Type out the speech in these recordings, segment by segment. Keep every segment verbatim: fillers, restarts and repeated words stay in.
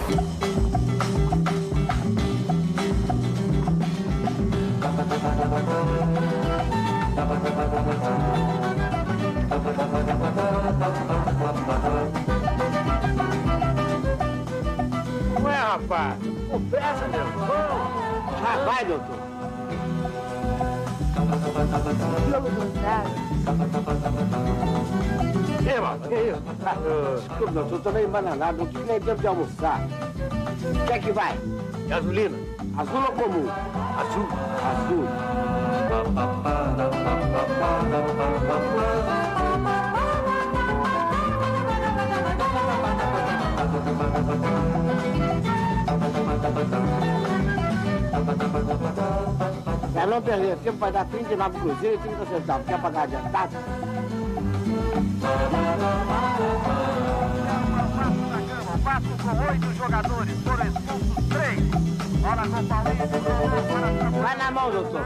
Ué, rapaz, com pressa, meu. Já vai, doutor. Que, mano? Que isso? Desculpe, doutor, tô meio embananado, não tive nem tempo de almoçar. O que é que vai? Gasolina. Azul ou comum? Azul. Azul. Pra não perder tempo, vai dar trinta e nove cruzeiros e trinta centavos. Quer pagar adiantado? Quatro com oito jogadores, foram expulsos três. Bola com Paulinho. Vai na mão, doutor.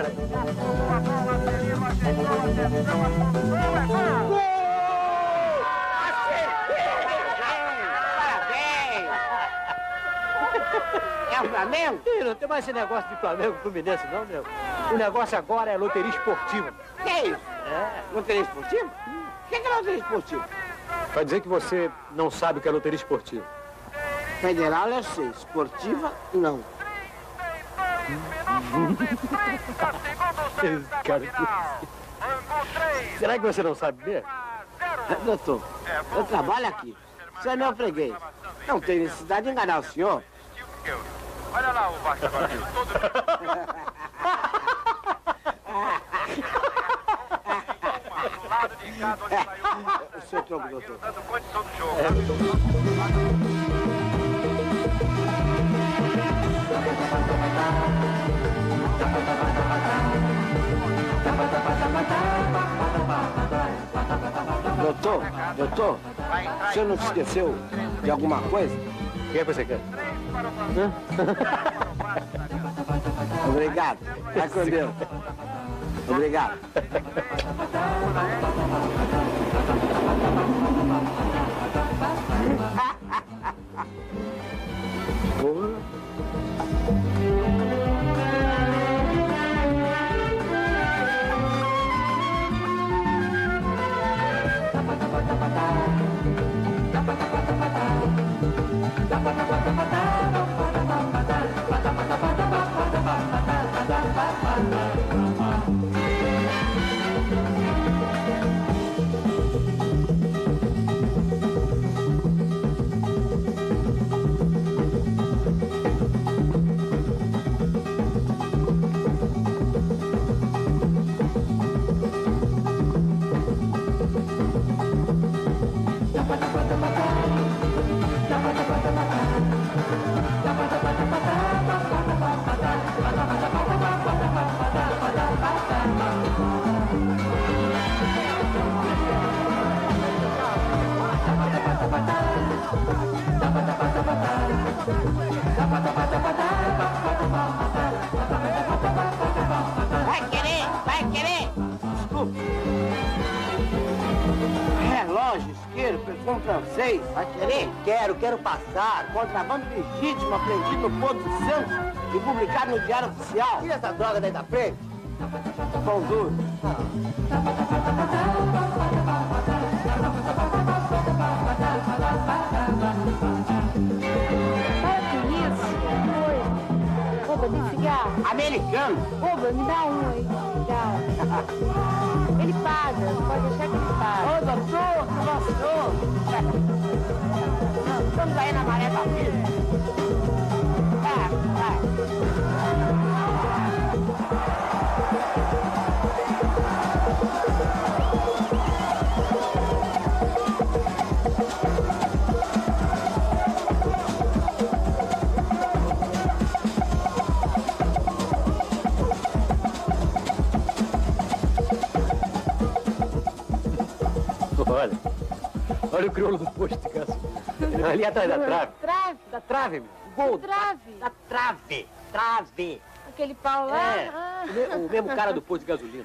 É o Flamengo? Ih, não tem mais esse negócio de Flamengo e Fluminense, não, meu. O negócio agora é loteria esportiva. Que é isso? É. Loteria esportiva? O que é loteria esportiva? Vai dizer que você não sabe o que é loteria esportiva. Federal eu sei, esportiva não. Cara, será que você não sabe mesmo? Doutor, eu trabalho aqui. Você é meu freguês. Não tem necessidade de enganar o senhor. Olha lá o baixo agora, todo... lado de cada onde saiu o seu troco, doutor. Dando condição do jogo. Doutor, doutor, o senhor não se esqueceu de alguma coisa? O que é que você quer? Obrigado. Vai com Deus. Obrigado. Porra. Vai querer, vai querer. Desculpe. Relógio, isqueiro, perfume francês. Vai querer? Quero, quero passar. Contrabando legítimo, apreendido no Porto Santos e publicado no Diário Oficial. Tira essa droga daí da frente. Pão duro. Oba, tem cigarro? Americano? Oba, me dá um aí, cigarro. Ele paga, pode deixar que ele paga. Ô, doutor, doutor. Estamos aí na maré da vida. Vai, vai. Olha, olha o crioulo do posto de gasolina. Ali atrás da trave. Trave? Da trave, meu. Gol. Trave? Da trave. Trave. Aquele pau lá? É, Ah. o me- o mesmo cara do posto de gasolina.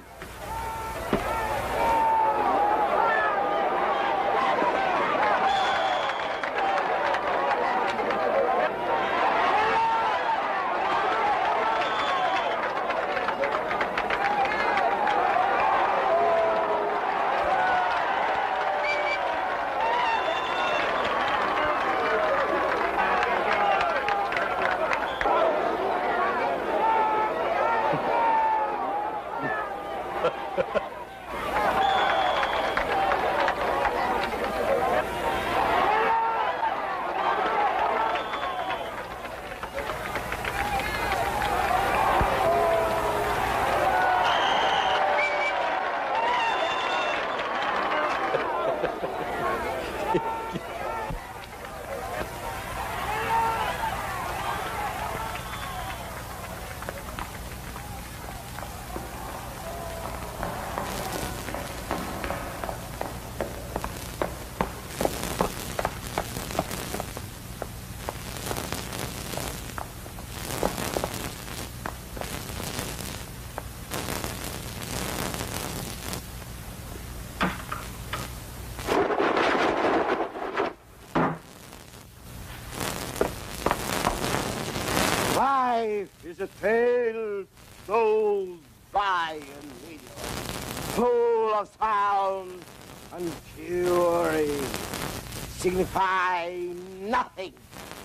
Life is a tale told by an idiot, full of sound and fury, signify nothing.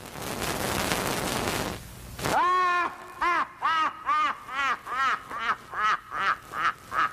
Ah! Ha, ha, ha, ha, ha, ha, ha, ha, ha.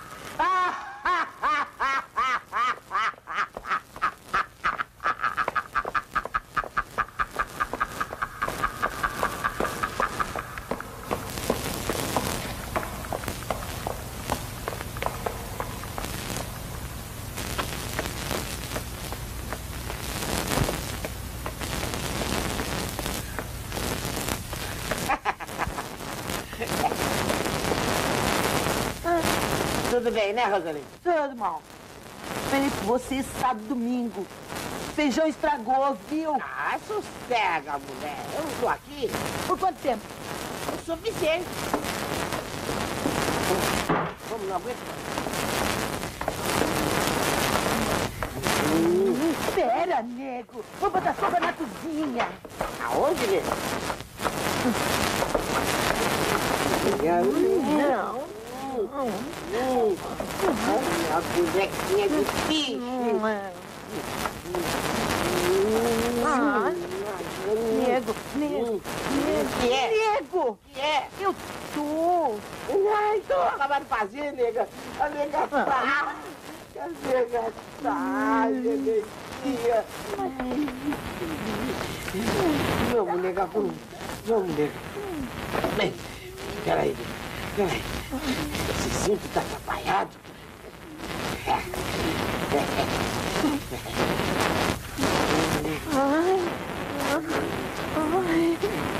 Tudo bem, né, Rosalinda? Tudo, mal. Felipe, você sabe domingo. Feijão estragou, viu? Ah, sossega, mulher. Eu não estou aqui. Por quanto tempo? O suficiente. Vamos, não aguento. Hum, espera, nego. Vou botar sopa na cozinha. Aonde, nego? Não. Hum, a bonequinha de bicho. Ah, nego, nego, Que é? nego. Que é? Eu tô. Ai, tô acabando de fazer, nega. A nega tá. A nega tá, neguinha. Vamos, nega, vamos. Vamos, nega. Bem, peraí, peraí. Esse cinto tá atrapalhado. Ai, ai.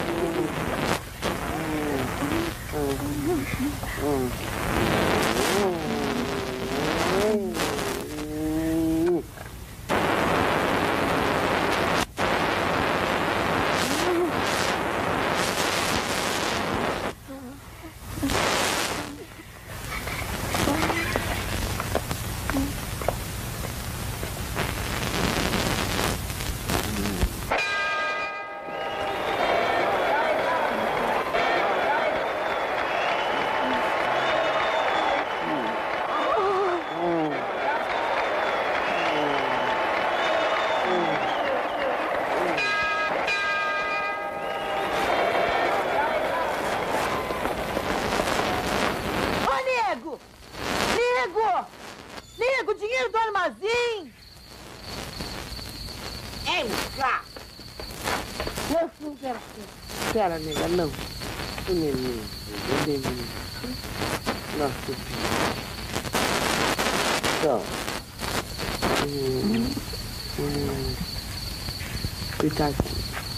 Espera, nega, não. O neném, o neném. Nosso filho. Só. Hum, hum. Coitadinho.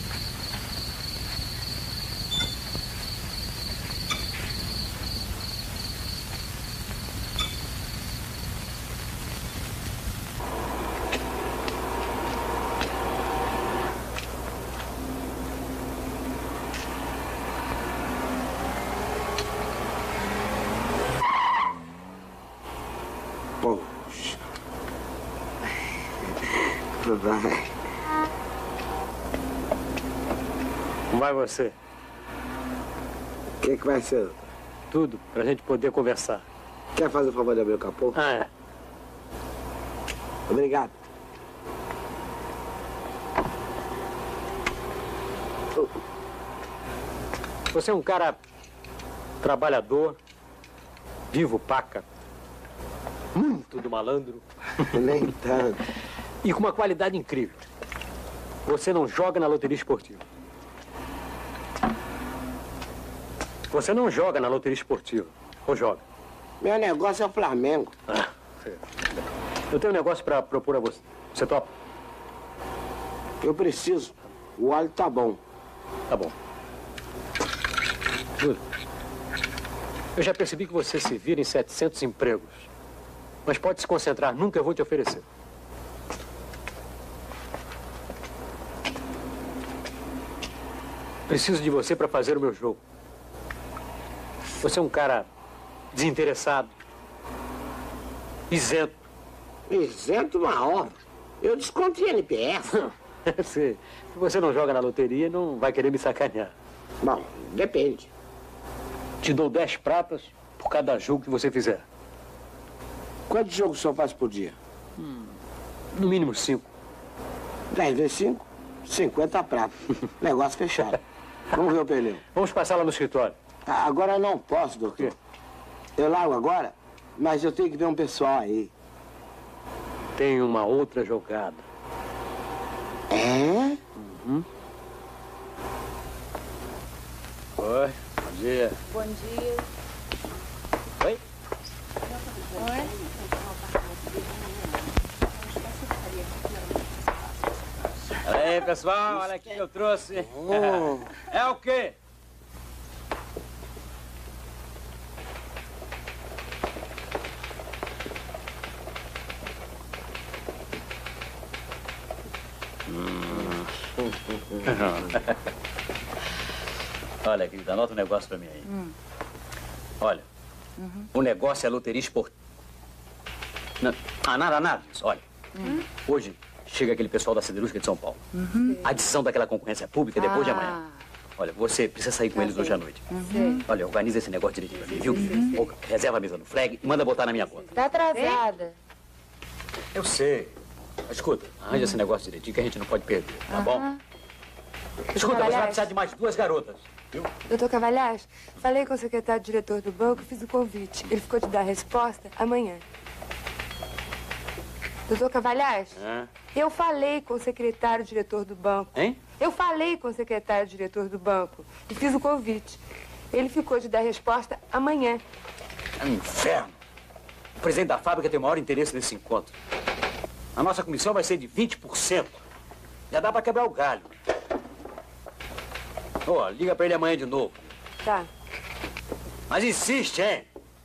Poxa. Vai. Como vai você? O que, que vai ser? Tudo, pra gente poder conversar. Quer fazer o favor de abrir o capô? Ah, é. Obrigado. Você é um cara trabalhador, vivo, paca, muito do malandro. Nem tanto. E com uma qualidade incrível. Você não joga na loteria esportiva. Você não joga na loteria esportiva. Ou joga? Meu negócio é o Flamengo. Ah, eu tenho um negócio pra propor a você. Você topa? Eu preciso. O óleo tá bom. Tá bom. Júlio, eu já percebi que você se vira em setecentos empregos. Mas pode se concentrar, nunca eu vou te oferecer. Preciso de você para fazer o meu jogo. Você é um cara desinteressado, isento. Isento uma hora. Eu desconto em N P S. Se você não joga na loteria, não vai querer me sacanear. Bom, depende. Te dou dez pratas por cada jogo que você fizer. Quantos jogos o senhor faz por dia? Hum, no mínimo cinco. dez vezes cinco? cinquenta pratas. Negócio fechado. Vamos ver o pneu. Vamos passar lá no escritório. Ah, agora não posso, doutor. Eu largo agora, mas eu tenho que ver um pessoal aí. Tem uma outra jogada. É? Uhum. Oi, bom dia. Bom dia. Oi? Oi? Aí, pessoal, olha aqui que eu trouxe. Oh. É o quê? Olha, querida, anota um negócio pra mim aí. Hum. Olha, uhum. O negócio é loteria esportiva. Ah, nada, nada disso. Olha, uhum. Hoje chega aquele pessoal da Siderúrgica de São Paulo. Uhum. A adição daquela concorrência pública depois ah. de amanhã. Olha, você precisa sair com ah, eles sim. hoje à noite. Uhum. Olha, organiza esse negócio direitinho pra mim, viu? Uhum. Reserva a mesa no flag e manda botar na minha conta. Tá atrasada. Eu sei. Escuta, arranja uhum. esse negócio direitinho que a gente não pode perder, tá uhum. bom? Escuta, você vai precisar de mais duas garotas, viu? Doutor Cavalhais, falei com o secretário-diretor do banco e fiz o convite. Ele ficou de dar a resposta amanhã. Doutor Cavalhais, é? eu falei com o secretário-diretor do banco. Hein? Eu falei com o secretário-diretor do banco e fiz o convite. Ele ficou de dar a resposta amanhã. É um inferno. O presidente da fábrica tem o maior interesse nesse encontro. A nossa comissão vai ser de vinte por cento. Já dá pra quebrar o galho. Ó, oh, liga pra ele amanhã de novo. Tá. Mas insiste, hein?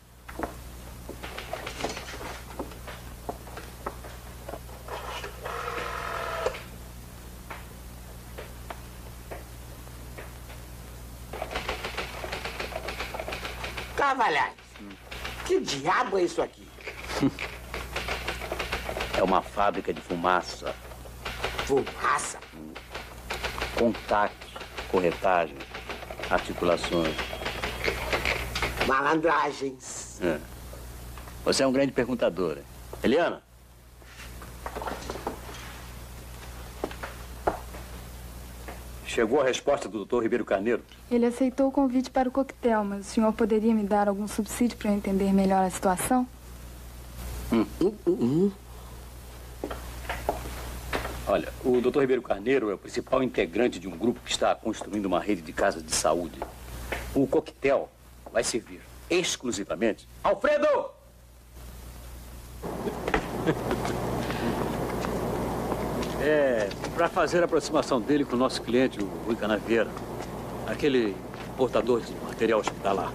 Cavalhais, hum. que diabo é isso aqui? É uma fábrica de fumaça. Fumaça? Hum. Contatos, corretagem, articulações. Malandragens. É. Você é um grande perguntador, hein? Eliana? Chegou a resposta do doutor Ribeiro Carneiro? Ele aceitou o convite para o coquetel, mas o senhor poderia me dar algum subsídio para eu entender melhor a situação? Hum. Hum, hum. Olha, o doutor Ribeiro Carneiro é o principal integrante de um grupo que está construindo uma rede de casas de saúde. O coquetel vai servir exclusivamente... Alfredo! É, para fazer a aproximação dele com o nosso cliente, o Rui Canavieira. Aquele portador de material hospitalar.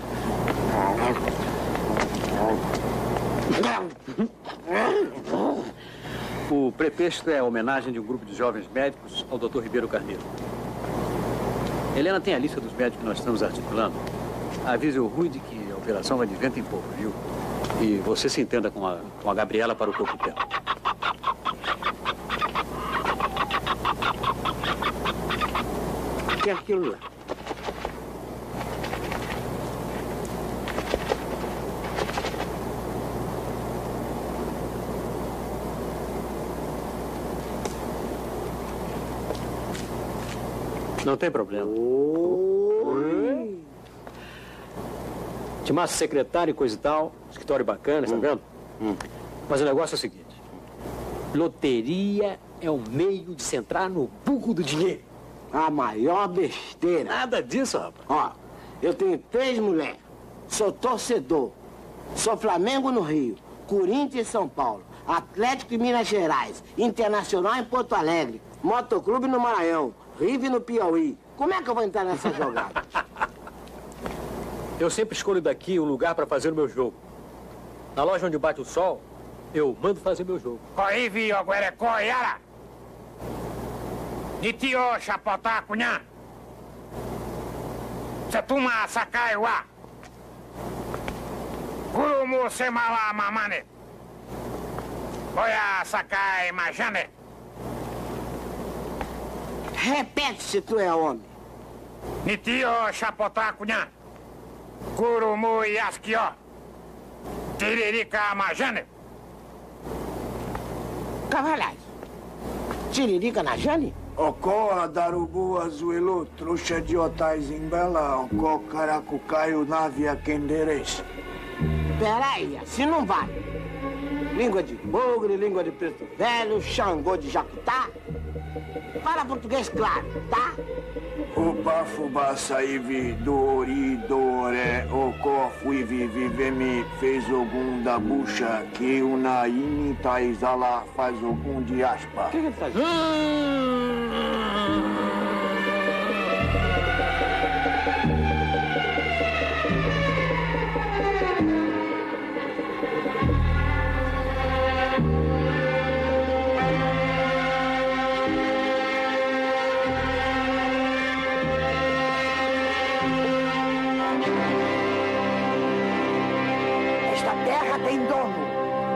O pretexto é a homenagem de um grupo de jovens médicos ao doutor Ribeiro Carneiro. Helena tem a lista dos médicos que nós estamos articulando. Avise o Rui de que a operação vai de vento em pouco, viu? E você se entenda com a, com a Gabriela para o coquetel. O que é aquilo lá? Não tem problema. Oi. Te massa secretário e coisa e tal, escritório bacana, hum. tá vendo? Hum. Mas o negócio é o seguinte: loteria é um meio de se entrar no burro do dinheiro. A maior besteira. Nada disso, rapaz. Ó, eu tenho três mulheres. Sou torcedor. Sou Flamengo no Rio, Corinthians em São Paulo, Atlético em Minas Gerais, Internacional em Porto Alegre, Motoclube no Maranhão, Rive no Piauí. Como é que eu vou entrar nessa jogada? Eu sempre escolho daqui o lugar para fazer o meu jogo. Na loja onde bate o sol, eu mando fazer meu jogo. Corri, viu, agora é coiara. De tio chapotá, cunhã. Se tuma sakai wa. Gurumu semala mamane. Boia sakai majane. Repete se tu é homem. Nitio chapotá, cunhã. Curumu Yaskió. Tiririca Majane. Cavalhais. Tiririca na Jane? Ocó, Darubu, Azuelo, Trouxa de Otais em Bela, Ocó, Caracucaio, Navia, Quenderes. Peraí, assim não vai. Língua de bugre, língua de preto velho, Xangô de Jacutá. Fala português claro, tá? Opa, Fubá, Saivi, Dori, Doré, Ocó, Fui, Vivi, Vemi, fez algum da bucha, que o Naini, Taizala, faz algum de aspa. O que, que ele faz? Tem dono.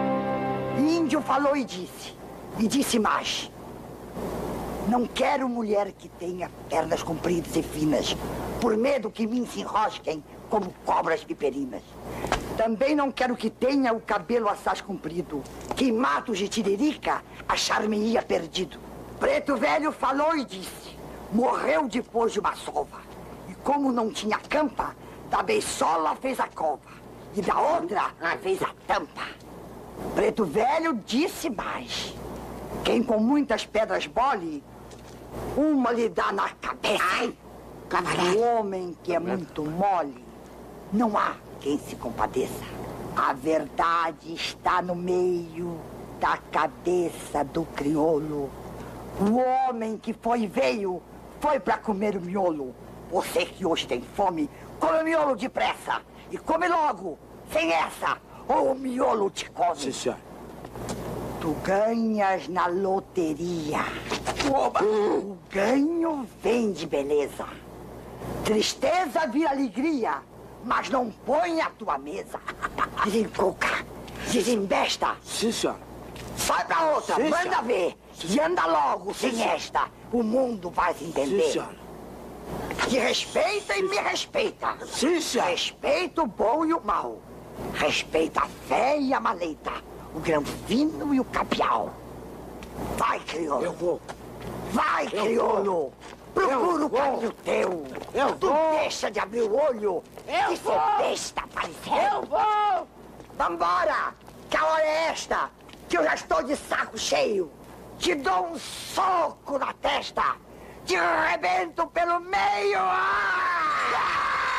Índio falou e disse. E disse mais. Não quero mulher que tenha pernas compridas e finas, por medo que me se enrosquem como cobras viperinas. Também não quero que tenha o cabelo assaz comprido, que matos de tiririca achar-me-ia perdido. Preto Velho falou e disse. Morreu depois de uma sova. E como não tinha campa, da beisola fez a cova. E da outra, fez a tampa. Preto Velho disse mais. Quem com muitas pedras bole, uma lhe dá na cabeça. Ai, o homem que é muito mole, não há quem se compadeça. A verdade está no meio da cabeça do crioulo. O homem que foi e veio, foi pra comer o miolo. Você que hoje tem fome, come o miolo depressa. E come logo, sem essa, ou o miolo te come. Sim, senhor. Tu ganhas na loteria. Oba. O ganho vem de beleza. Tristeza vira alegria, mas não põe a tua mesa. Desencuca, desembesta. Sim, senhor. Sai pra outra, Sim, manda senhor. ver. Sim, e anda logo, Sim, sem senhor. esta. O mundo vai se entender. Sim, senhor. Te respeita e me respeita. Sim, senhor. Respeita o bom e o mau. Respeita a fé e a maleita. O grão fino e o capial. Vai, crioulo. Eu vou. Vai, Eu crioulo. Procura Eu o vou. caminho teu. Eu tu vou. deixa de abrir o olho. Eu e vou. ser besta parecendo. Eu vou. Vambora, que a hora é esta. Que eu já estou de saco cheio. Te dou um soco na testa. Te arrebento pelo meio! Ah!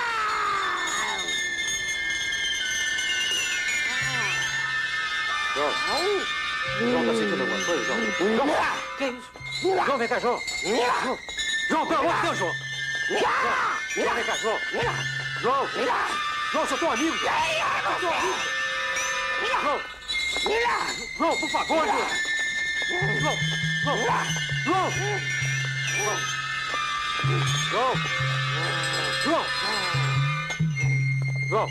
João. João, tá sentindo alguma coisa, João? João, que isso? João, vem cá, João. João, João, pelo amor de Deus, João. João, João, vem cá, João. João, João, sou teu amigo. Sou teu amigo. João, João, por favor, João. João, João, João. João! João! João!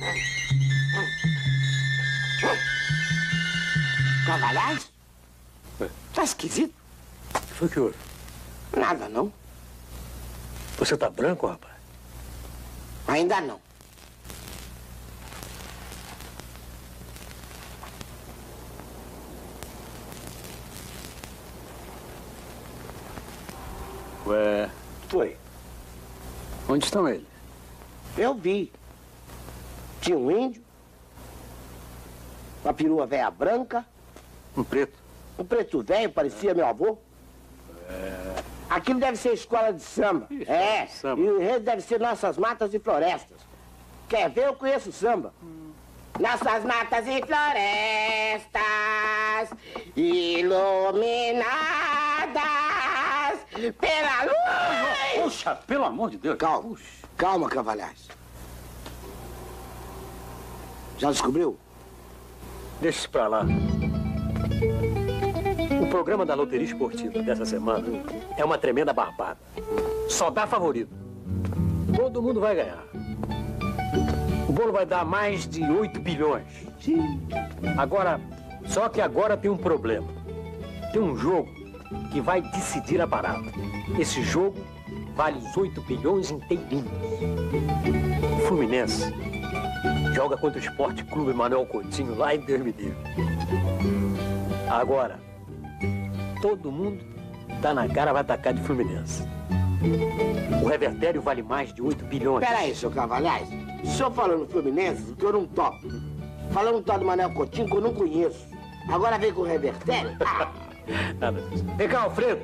Cavalhais? Tá esquisito? O que foi que houve? Nada, não. Você tá branco, rapaz? Ainda não. Ué, Foi. onde estão eles? Eu vi. Tinha um índio, uma perua velha branca, Um preto. um preto velho, parecia meu avô. É. Aquilo deve ser escola de samba. Isso, é, samba. e o enredo deve ser Nossas Matas e Florestas. Quer ver? Eu conheço o samba. Hum. Nossas matas e florestas iluminadas pela luz. Puxa, pelo amor de Deus. Calma, Puxa. calma, Cavalhais. Já descobriu? Deixa isso pra lá. O programa da loteria esportiva dessa semana é uma tremenda barbada. Só dá favorito. Todo mundo vai ganhar. O bolo vai dar mais de oito bilhões. Sim. Agora, só que agora tem um problema. Tem um jogo que vai decidir a parada. Esse jogo vale os oito bilhões inteirinhos. O Fluminense joga contra o Esporte Clube Manuel Coutinho lá em Deus me livre. Agora, todo mundo tá na cara, vai atacar de Fluminense. O revertério vale mais de oito bilhões. Peraí, seu Cavalhais. O senhor falou no Fluminense que eu não topo. Falou no tal do Manuel Coutinho que eu não conheço. Agora vem com o revertério? Ah. Nada disso. Vem cá, Alfredo.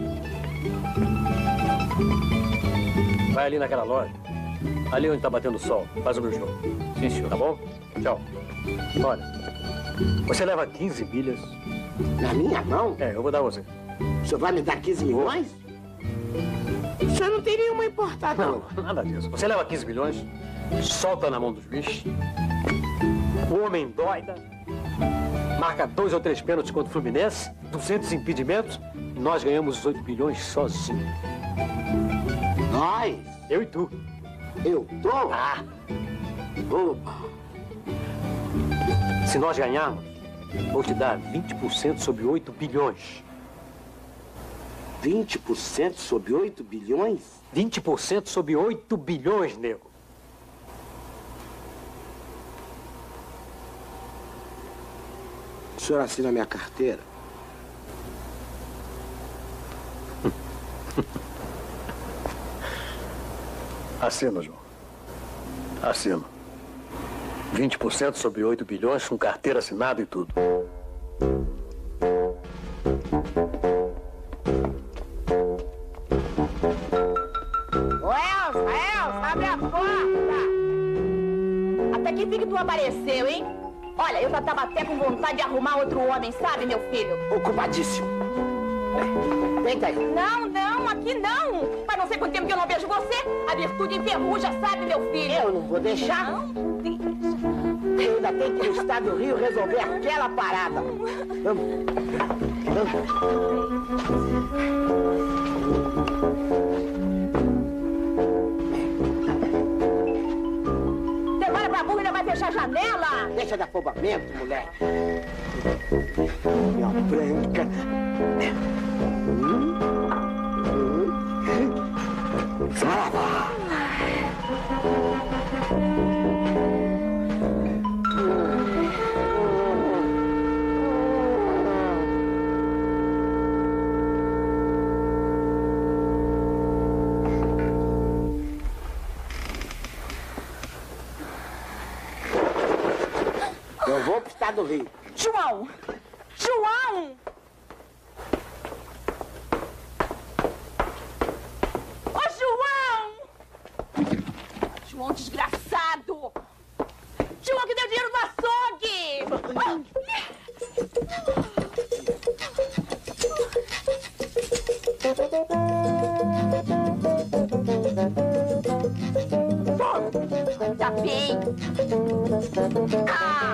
Vai ali naquela loja. Ali onde tá batendo o sol. Faz o meu jogo. Sim, senhor. Tá bom? Tchau. Olha, você leva quinze milhas. Na minha mão? É, eu vou dar você. O senhor vai me dar quinze milhões? O senhor não tem nenhuma importada. Não, nada disso. Você leva quinze milhões, solta na mão dos bichos. O homem doida. Marca dois ou três pênaltis contra o Fluminense, duzentos impedimentos, e nós ganhamos os oito bilhões sozinhos. Nós? Eu e tu. Eu tô? Ah! Opa! Se nós ganharmos, vou te dar vinte por cento sobre oito bilhões. vinte por cento sobre oito bilhões? vinte por cento sobre oito bilhões, nego. O senhor assina minha carteira? Assina, João. Assina. vinte por cento sobre oito bilhões, com carteira assinada e tudo. Ô, Elsa, Elsa, abre a porta! Até que fim que tu apareceu, hein? Olha, eu já tava até com vontade de arrumar outro homem, sabe, meu filho? Ocupadíssimo. Deita aí. Não, não, aqui não. Faz não sei quanto tempo que eu não vejo você. A virtude enferruja, sabe, meu filho? Eu não vou deixar. Não, deixa. Eu ainda tenho que ir no estado do Rio resolver aquela parada. Vamos. Vamos. Demora pra burro, ainda vai fechar a janela. Deixa de afobamento, moleque. Minha branca. Hum? Hum? Saravá. Eu vou pro estado do Rio. João! João! Ô, João! João, desgraçado! João, que deu dinheiro no açougue! Tá bem. Ah!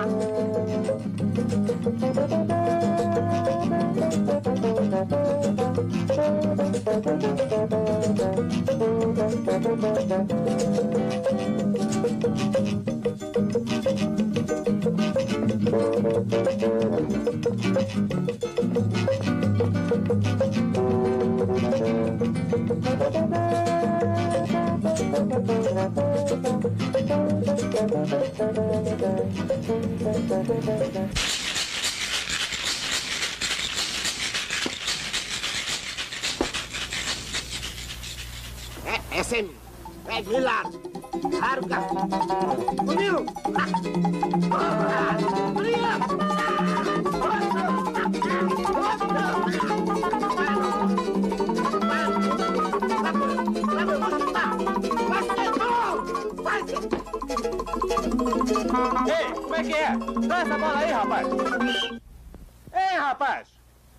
É, essa é minha. É de lado. Larga. Comigo. Ei, como é que é? Dá essa bola aí, rapaz. Ei, rapaz.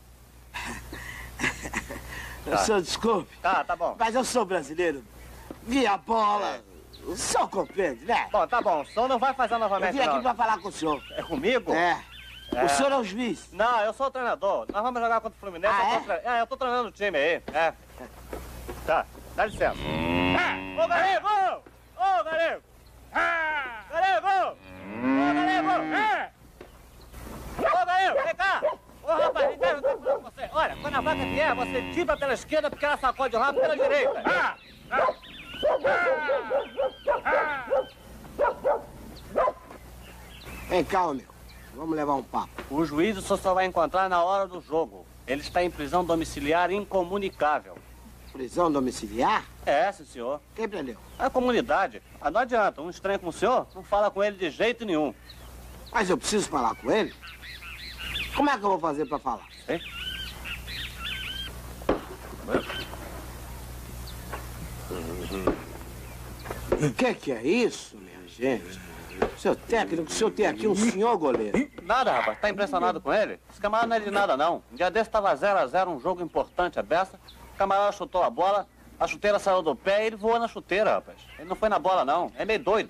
O senhor desculpe. Tá, tá bom. Mas eu sou brasileiro. Vi a bola. O senhor compreende, né? Bom, tá bom. O senhor não vai fazer novamente, Eu vim aqui não. pra falar com o senhor. É comigo? É. É. O senhor é o juiz? Não, eu sou o treinador. Nós vamos jogar contra o Fluminense. Ah, eu é? tô tre... é, eu tô treinando o time aí. É. Tá, dá licença. Ah, ô, Galego! Ô, Galego! Ah, Galego! Ô, Galego! Ah. Ô, Galego, vem cá! Ô, rapaz, eu tenho que falar com você. Olha, quando a vaca vier, você tira pela esquerda porque ela sacode o rabo pela direita. Ah! Ah! Vem cá, meu. Vamos levar um papo. O juiz só só vai encontrar na hora do jogo. Ele está em prisão domiciliar incomunicável. Prisão domiciliar? É, sim, senhor. Quem prendeu? A comunidade. Ah, não adianta, um estranho como o senhor não fala com ele de jeito nenhum. Mas eu preciso falar com ele? Como é que eu vou fazer pra falar? Hein? O que que é isso, minha gente? Seu técnico, o senhor tem aqui um senhor goleiro. Nada, rapaz. Tá impressionado com ele? Esse camarada não é de nada, não. Um dia desse tava zero a zero, um jogo importante, a beça. O camarada chutou a bola, a chuteira saiu do pé e ele voou na chuteira, rapaz. Ele não foi na bola, não. É meio doido.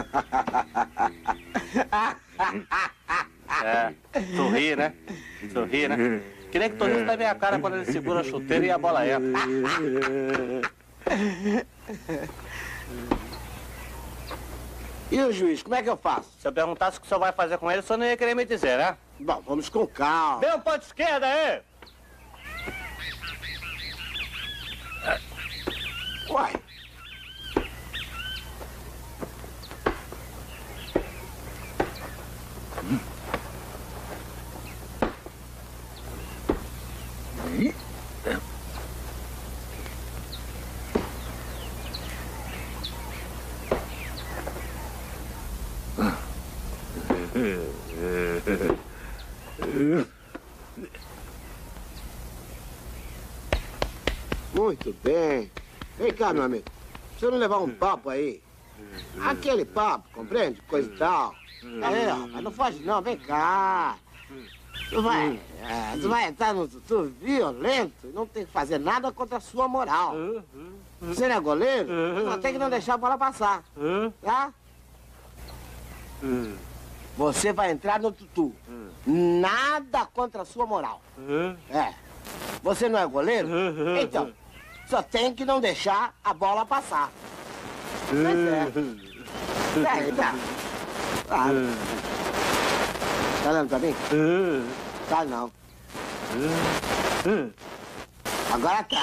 É, sorri, né? Sorri, né? Que nem que todo mundo tá vendo a cara quando ele segura a chuteira e a bola entra. E o juiz, como é que eu faço? Se eu perguntasse o que o senhor vai fazer com ele, o senhor não ia querer me dizer, né? Bom, vamos com calma. Vê o ponto esquerda aí! Uai. Muito bem. Vem cá, meu amigo. Se eu não levar um papo aí, aquele papo, compreende? Coisa e tal. Aí, ó, não foge não, vem cá. Tu vai, é, tu vai entrar no tutu violento e não tem que fazer nada contra a sua moral. Você não é goleiro? Só tem que não deixar a bola passar. Tá? Você vai entrar no tutu. Nada contra a sua moral. É. Você não é goleiro? Então, só tem que não deixar a bola passar. Tá certo. É, tá. Claro. Tá olhando pra mim? Tá não. Agora tá.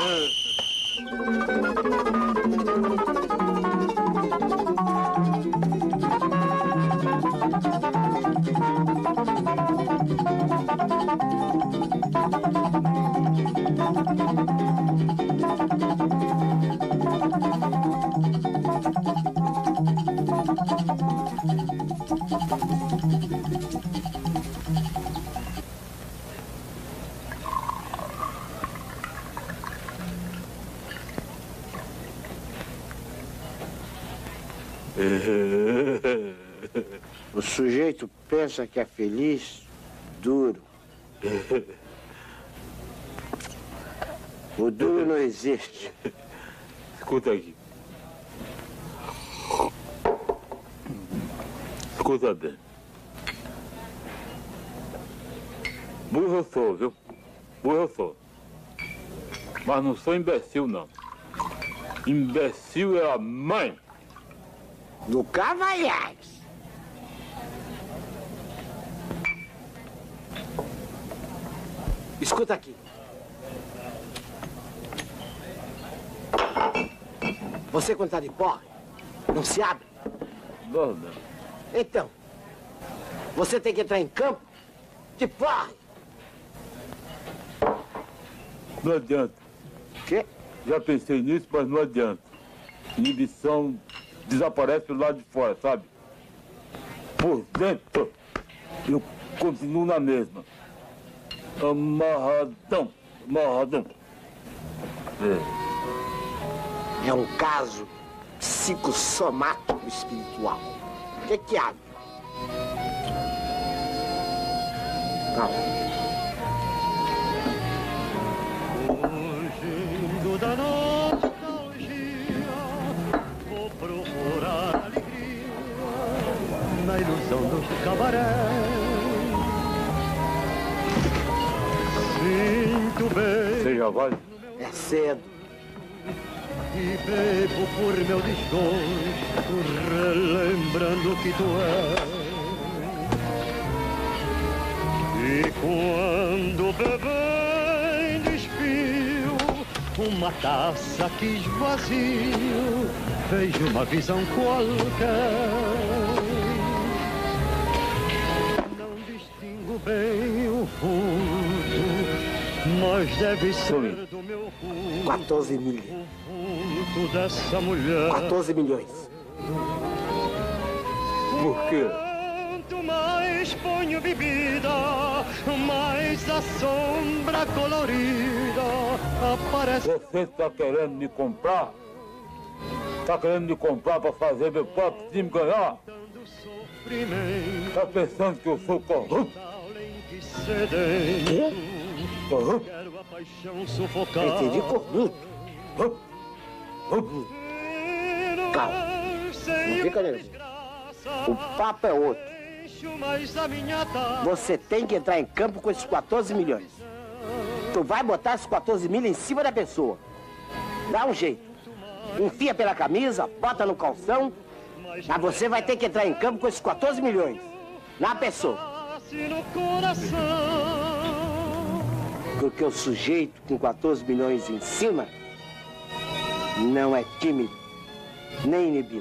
O sujeito pensa que é feliz, duro. O duro não existe. Escuta aqui. Escuta bem. Burro eu sou, viu? Burro eu sou. Mas não sou imbecil, não. Imbecil é a mãe do Cavalhais. Escuta aqui. Você quando tá de porre, não se abre? Não, não. Então, você tem que entrar em campo de porre. Não adianta. Quê? Já pensei nisso, mas não adianta. Inibição desaparece pelo lado de fora, sabe? Por dentro, eu continuo na mesma. Amarradão, amarradão. É. É um caso psicossomático espiritual. O que que há? Calma. Fugindo da nostalgia, vou procurar alegria na ilusão do cabaré. Sinto bem. Você já vai? É cedo. E bebo por meu desgosto, relembrando que tu és. E quando bebendo espio, uma taça que esvazio, vejo uma visão qualquer. Não distingo bem o vulto, mas deve ser do meu vulto. quatorze milhões. O vulto dessa mulher. quatorze milhões. Por quê? Quanto mais ponho bebida, mais a sombra colorida aparece. Você está querendo me comprar? Está querendo me comprar para fazer meu próprio time ganhar? Está pensando que eu sou corrupto? Quê? Corrupto? Quero a paixão sufocar. Entendi, corrupto. Calma. Não fica nervoso. O papo é outro. Você tem que entrar em campo com esses quatorze milhões. Tu vai botar esses quatorze mil em cima da pessoa. Dá um jeito. Enfia pela camisa, bota no calção. Mas você vai ter que entrar em campo com esses quatorze milhões. Na pessoa. Porque o sujeito com quatorze milhões em cima não é tímido, nem inibido.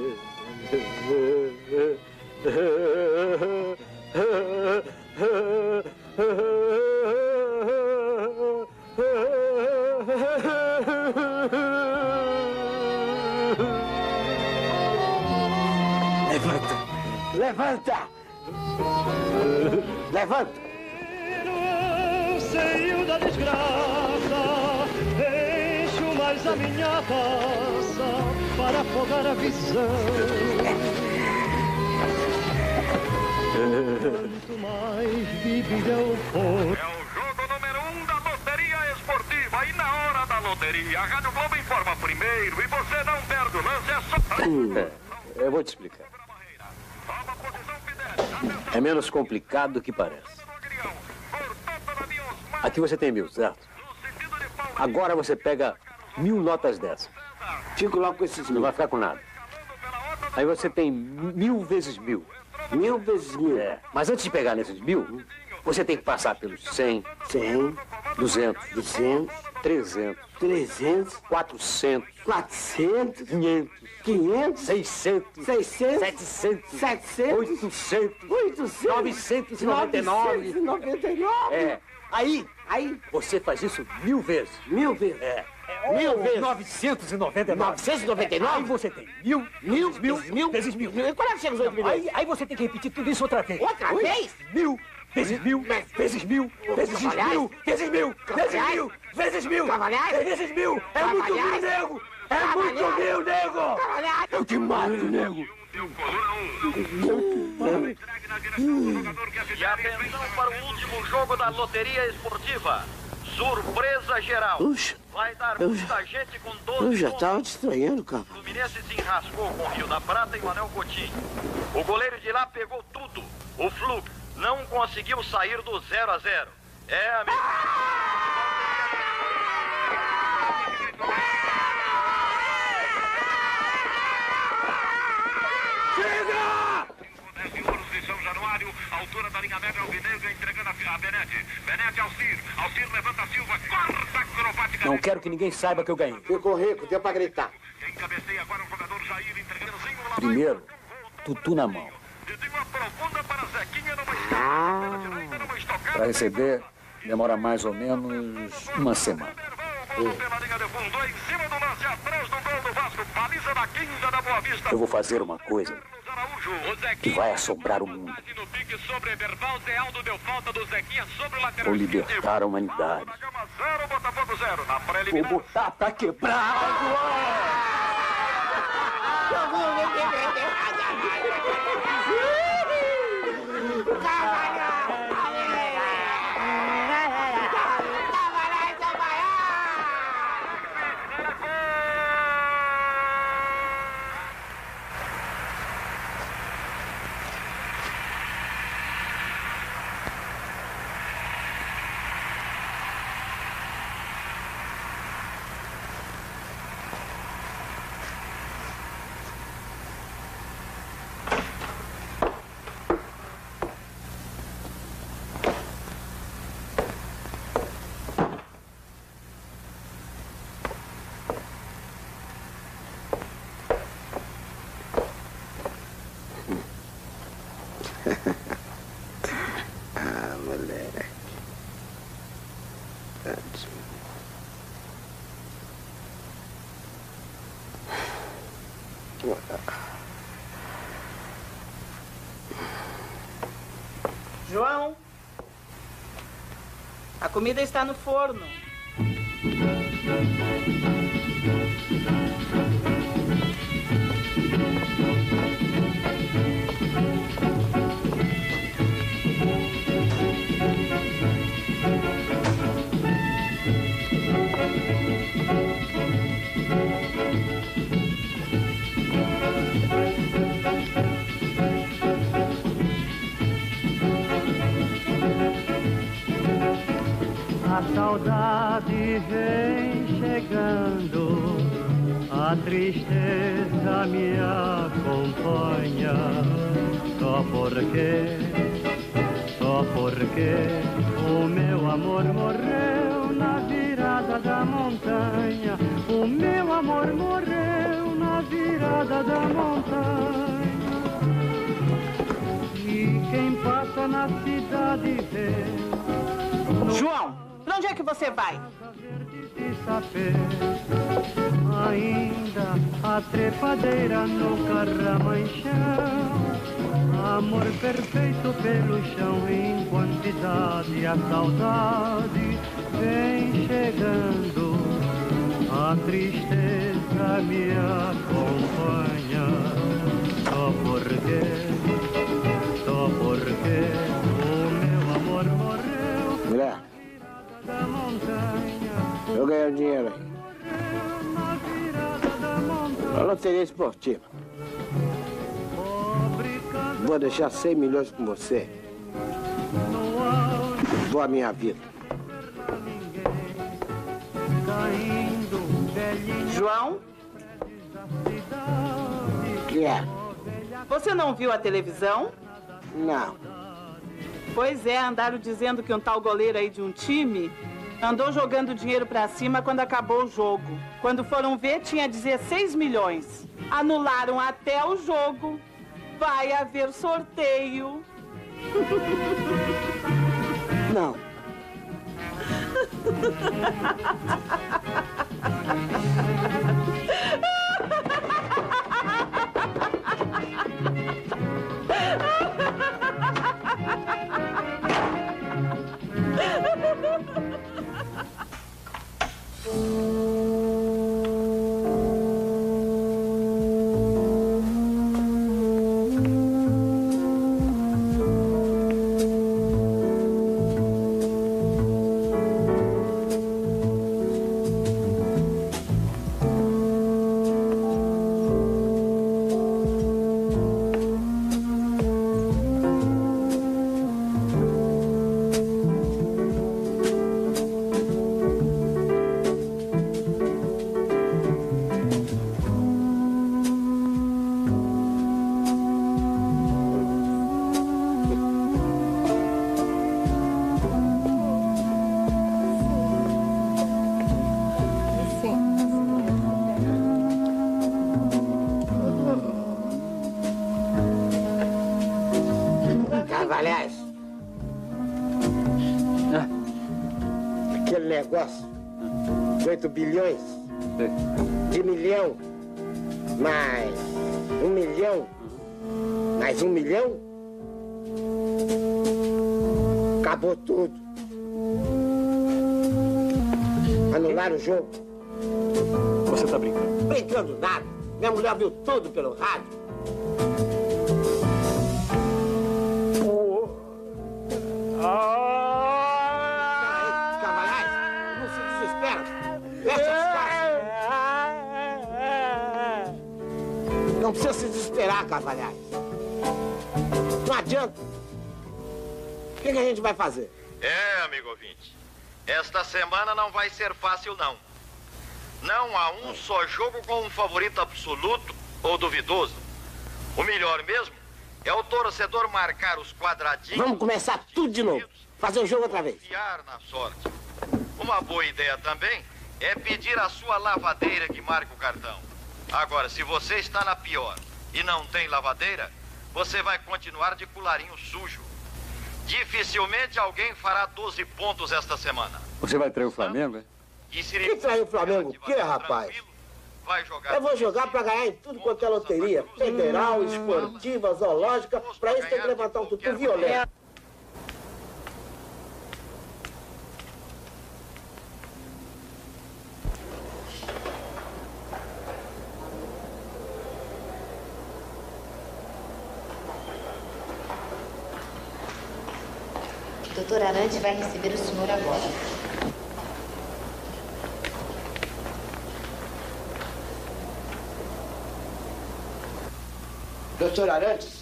Levanta! Levanta! Levanta! No seio da desgraça, encho mais a minha taça para afogar a visão. Quanto mais bebida eu for. É o jogo número um da loteria esportiva. E na hora da loteria, a Rádio Globo informa primeiro e você não perde o lance, é só... É, eu vou te explicar. É menos complicado do que parece. Aqui você tem mil, certo? Agora você pega mil notas dessas. Fico logo com esses mil. Não vai ficar com nada. Aí você tem mil vezes mil. Mil vezes mil? É. Mas antes de pegar nesses mil, você tem que passar pelos cem, cem, duzentos, duzentos, trezentos, trezentos, quatrocentos, quatrocentos, quinhentos, quinhentos, seiscentos, seiscentos, setecentos, setecentos, oitocentos, oitocentos, novecentos e noventa e nove. novecentos e noventa e nove. É. Aí, aí, você faz isso mil vezes. Mil vezes. É. Mil Ou vezes. novecentos e noventa e nove. novecentos e noventa e nove? Aí você tem mil, Mil, vezes mil, vezes mil, vezes mil. E quando é que chega os oito milhões? Aí, aí você tem que repetir tudo isso outra vez. Outra Oi? vez? Mil, vezes mil, vezes mil, vezes mil, vezes mil, vezes mil, vezes mil, vezes mil. É muito mil, nego. É muito mil, nego. Eu te mato, nego. E atenção para o último jogo da loteria esportiva. Surpresa geral. Puxa, vai dar eu muita já- gente com doze Eu já pontos. tava te estranhando, cara. O Fluminense se enrascou com o Rio da Prata e o Anel Coutinho. O goleiro de lá pegou tudo. O Flu não conseguiu sair do zero a zero. É, amigo. Altura da linha média, Alvinegro entregando a a Benete. Benete, Alcir. Alcir levanta a Silva. Corta acrobática. Não quero que ninguém saiba que eu ganhei. Ficou rico, deu pra gritar. Quem cabeceia agora o jogador Jair entregando lá. Primeiro, tutu na mão. Dedinho profunda para Zequinha numa Ah, Para receber, demora mais ou menos uma semana. pela linha de fundo. Em cima do lance, atrás do gol do Vasco. Baliza da quinta da Boa Vista. Eu vou fazer uma coisa que vai assombrar o mundo. No pique sobre Everval, Zé Aldo deu falta do Zequinha sobre o lateral. Vou libertar a humanidade. Zero, Botafogo zero. Na Vou preliminar. botar pra quebrar. Ah, moleque. Tadinho. João, a comida está no forno. A saudade vem chegando, a tristeza me acompanha, só porque, só porque o meu amor morreu na virada da montanha, o meu amor morreu na virada da montanha. E quem passa na cidade vê. João, pra onde é que você vai? Ainda a trepadeira no carramanchão, amor perfeito pelo chão em quantidade, a saudade vem chegando, a tristeza me acompanha, só porque, só porque o meu amor morreu. Mulher, eu ganhei dinheiro aí. A loteria esportiva. Vou deixar cem milhões com você. Vou a minha vida. João? O que é? Você não viu a televisão? Não. Pois é, andaram dizendo que um tal goleiro aí de um time andou jogando dinheiro pra cima quando acabou o jogo. Quando foram ver, tinha dezesseis milhões. Anularam até o jogo. Vai haver sorteio. Não. Aliás, aquele negócio de oito bilhões de milhão, mais um milhão, mais um milhão, acabou tudo. Anularam o jogo. Você tá brincando? Brincando nada. Minha mulher viu tudo pelo rádio. Não precisa se desesperar, Cavalhais. Não adianta. O que, que a gente vai fazer? É, amigo ouvinte. Esta semana não vai ser fácil, não. Não há um só jogo com um favorito absoluto ou duvidoso. O melhor mesmo é o torcedor marcar os quadradinhos. Vamos começar tudo de novo. Fazer o jogo outra vez. Confiar na sorte. Uma boa ideia também é pedir a sua lavadeira que marque o cartão. Agora, se você está na pior e não tem lavadeira, você vai continuar de colarinho sujo. Dificilmente alguém fará doze pontos esta semana. Você vai trair o Flamengo, é? Que trair o Flamengo? O que, rapaz? Vai jogar. Eu vou jogar pra ganhar em tudo quanto é loteria. Federal, esportiva, zoológica. Pra isso tem que levantar um tutu violento. O doutor Arantes vai receber o senhor agora. Doutor Arantes?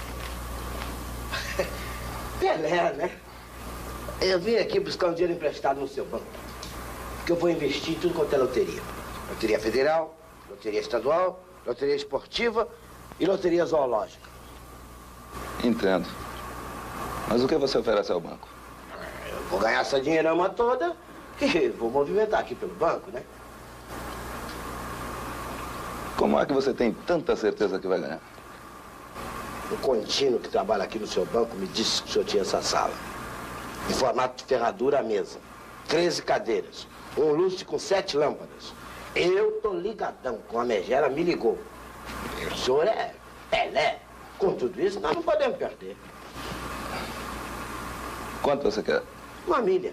Pelé, né? Eu vim aqui buscar um dinheiro emprestado no seu banco. Que eu vou investir em tudo quanto é loteria. Loteria federal, loteria estadual, loteria esportiva e loteria zoológica. Entendo. Mas o que você oferece ao banco? Eu vou ganhar essa dinheirama toda e vou movimentar aqui pelo banco, né? Como é que você tem tanta certeza que vai ganhar? O contínuo que trabalha aqui no seu banco me disse que o senhor tinha essa sala. Em formato de ferradura à mesa. treze cadeiras. Um lustre com sete lâmpadas. Eu tô ligadão. Com a megera me ligou. E o senhor é Pelé. Com tudo isso, nós não podemos perder. Quanto você quer? Uma milha.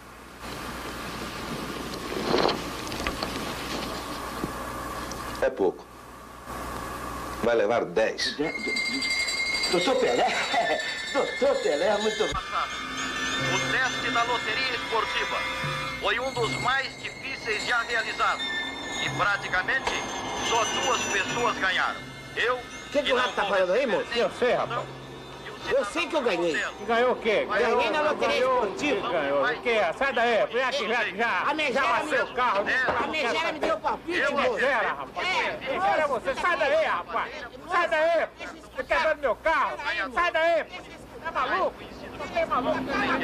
É pouco. Vai levar dez. Doutor Pelé? Doutor Pelé, muito... O teste da loteria esportiva foi um dos mais difíceis já realizados. E praticamente só duas pessoas ganharam. Eu... O que, que o rato tá falando aí, moço? Eu sei, rapaz. Eu sei que eu ganhei. Ganhou o quê? Ganhei na loteria esportiva. Ganhou o quê? Sai daí. Vem aqui, já, já. A megera já me seu deu... carro. A megera me deu palpite, Que moço. megera, rapaz? Que megera é você? Sai daí, rapaz. Sai daí. Você quebrando meu carro. Sai daí. Tá maluco? Você é maluco?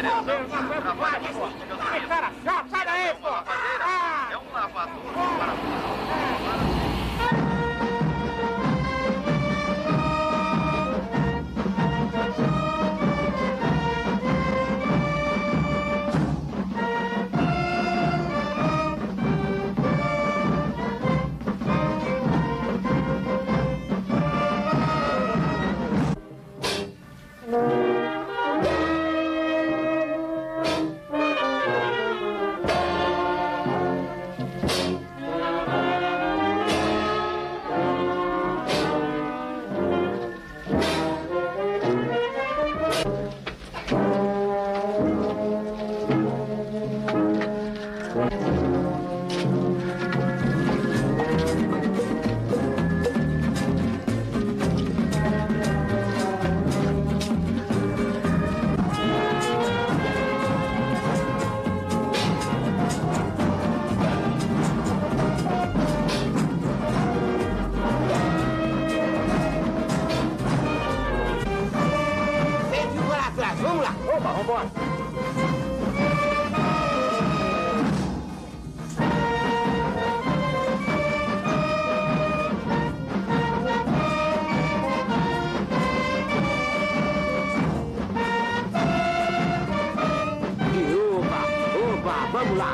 Que cara chato. Sai daí, pô. É um lavador para... Vamos lá. Opa, vambora. E opa, opa, vamos lá.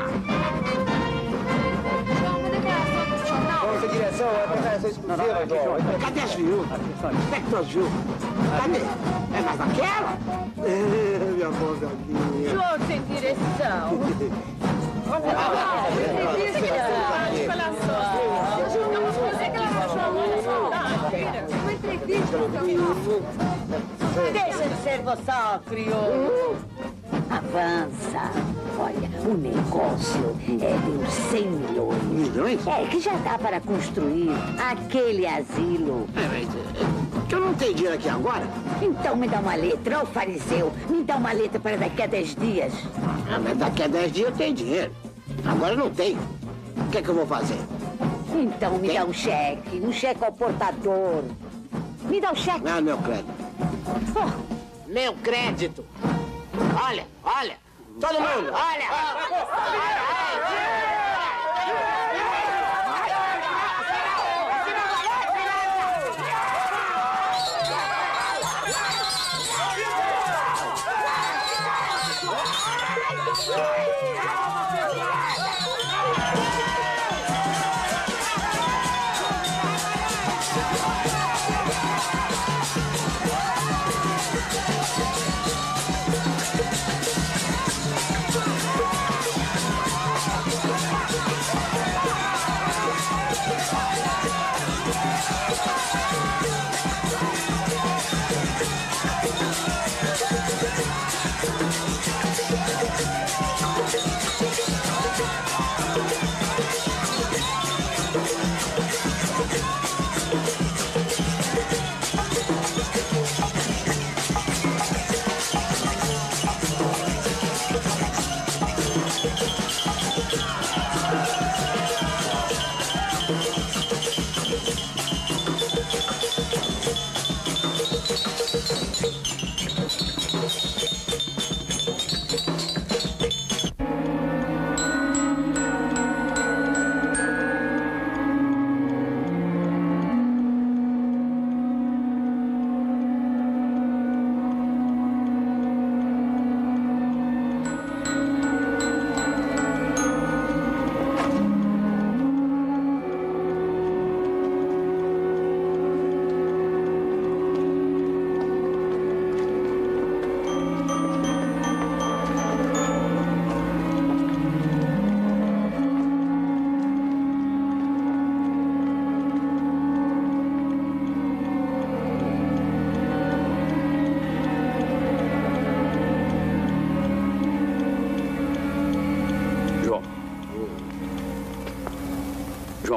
João, uma declaração do jornal. Nossa direção é declaração exclusiva, João. Cadê as viúvas? Onde é que estão as viúvas? Cadê? É mais aquela? É, minha bonzinha. João sem direção. Olha só. Deixa de ser você, crioulo. Avança. Olha, o negócio é de uns cem milhões. Milhões? É, que já dá para construir aquele asilo. É, mas que eu não tenho dinheiro aqui agora? Então me dá uma letra, ô fariseu. Me dá uma letra para daqui a dez dias. Ah, mas daqui a dez dias eu tenho dinheiro. Agora eu não tenho. O que é que eu vou fazer? Então me dá um cheque, um cheque ao portador. Me dá o cheque. Não, meu crédito. Oh. Meu crédito. Olha, olha. Todo mundo, olha.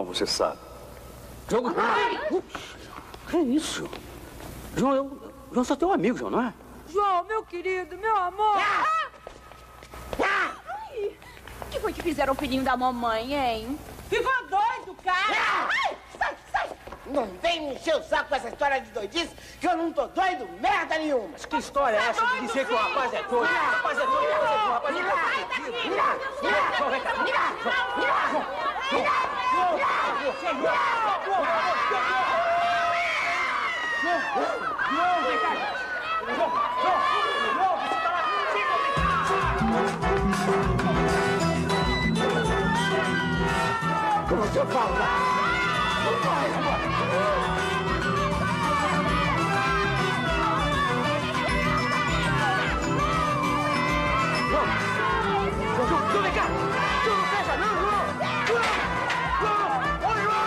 João, você sabe. João... Que isso? João, eu... João, sou teu amigo, João, não é? João, meu querido, meu amor. Ah! Ah! Ai, o que foi que fizeram o filhinho da mamãe, hein? Ficou doido, cara! Ah! Ai, sai, sai! Não vem me encher o saco com essa história de doidice, que eu não tô doido merda nenhuma. Mas que história é essa de dizer que o rapaz é doido? O rapaz é doido, o rapaz é doido. Mira, mira, mira, João, vem cá. Mira, mira, João, mira, João, João, João, vem cá. João, João, João, você tá lá. Como eu falo? Vai, vambora. João, vem cá! João, não fecha, não, João! João! João! Ô, João!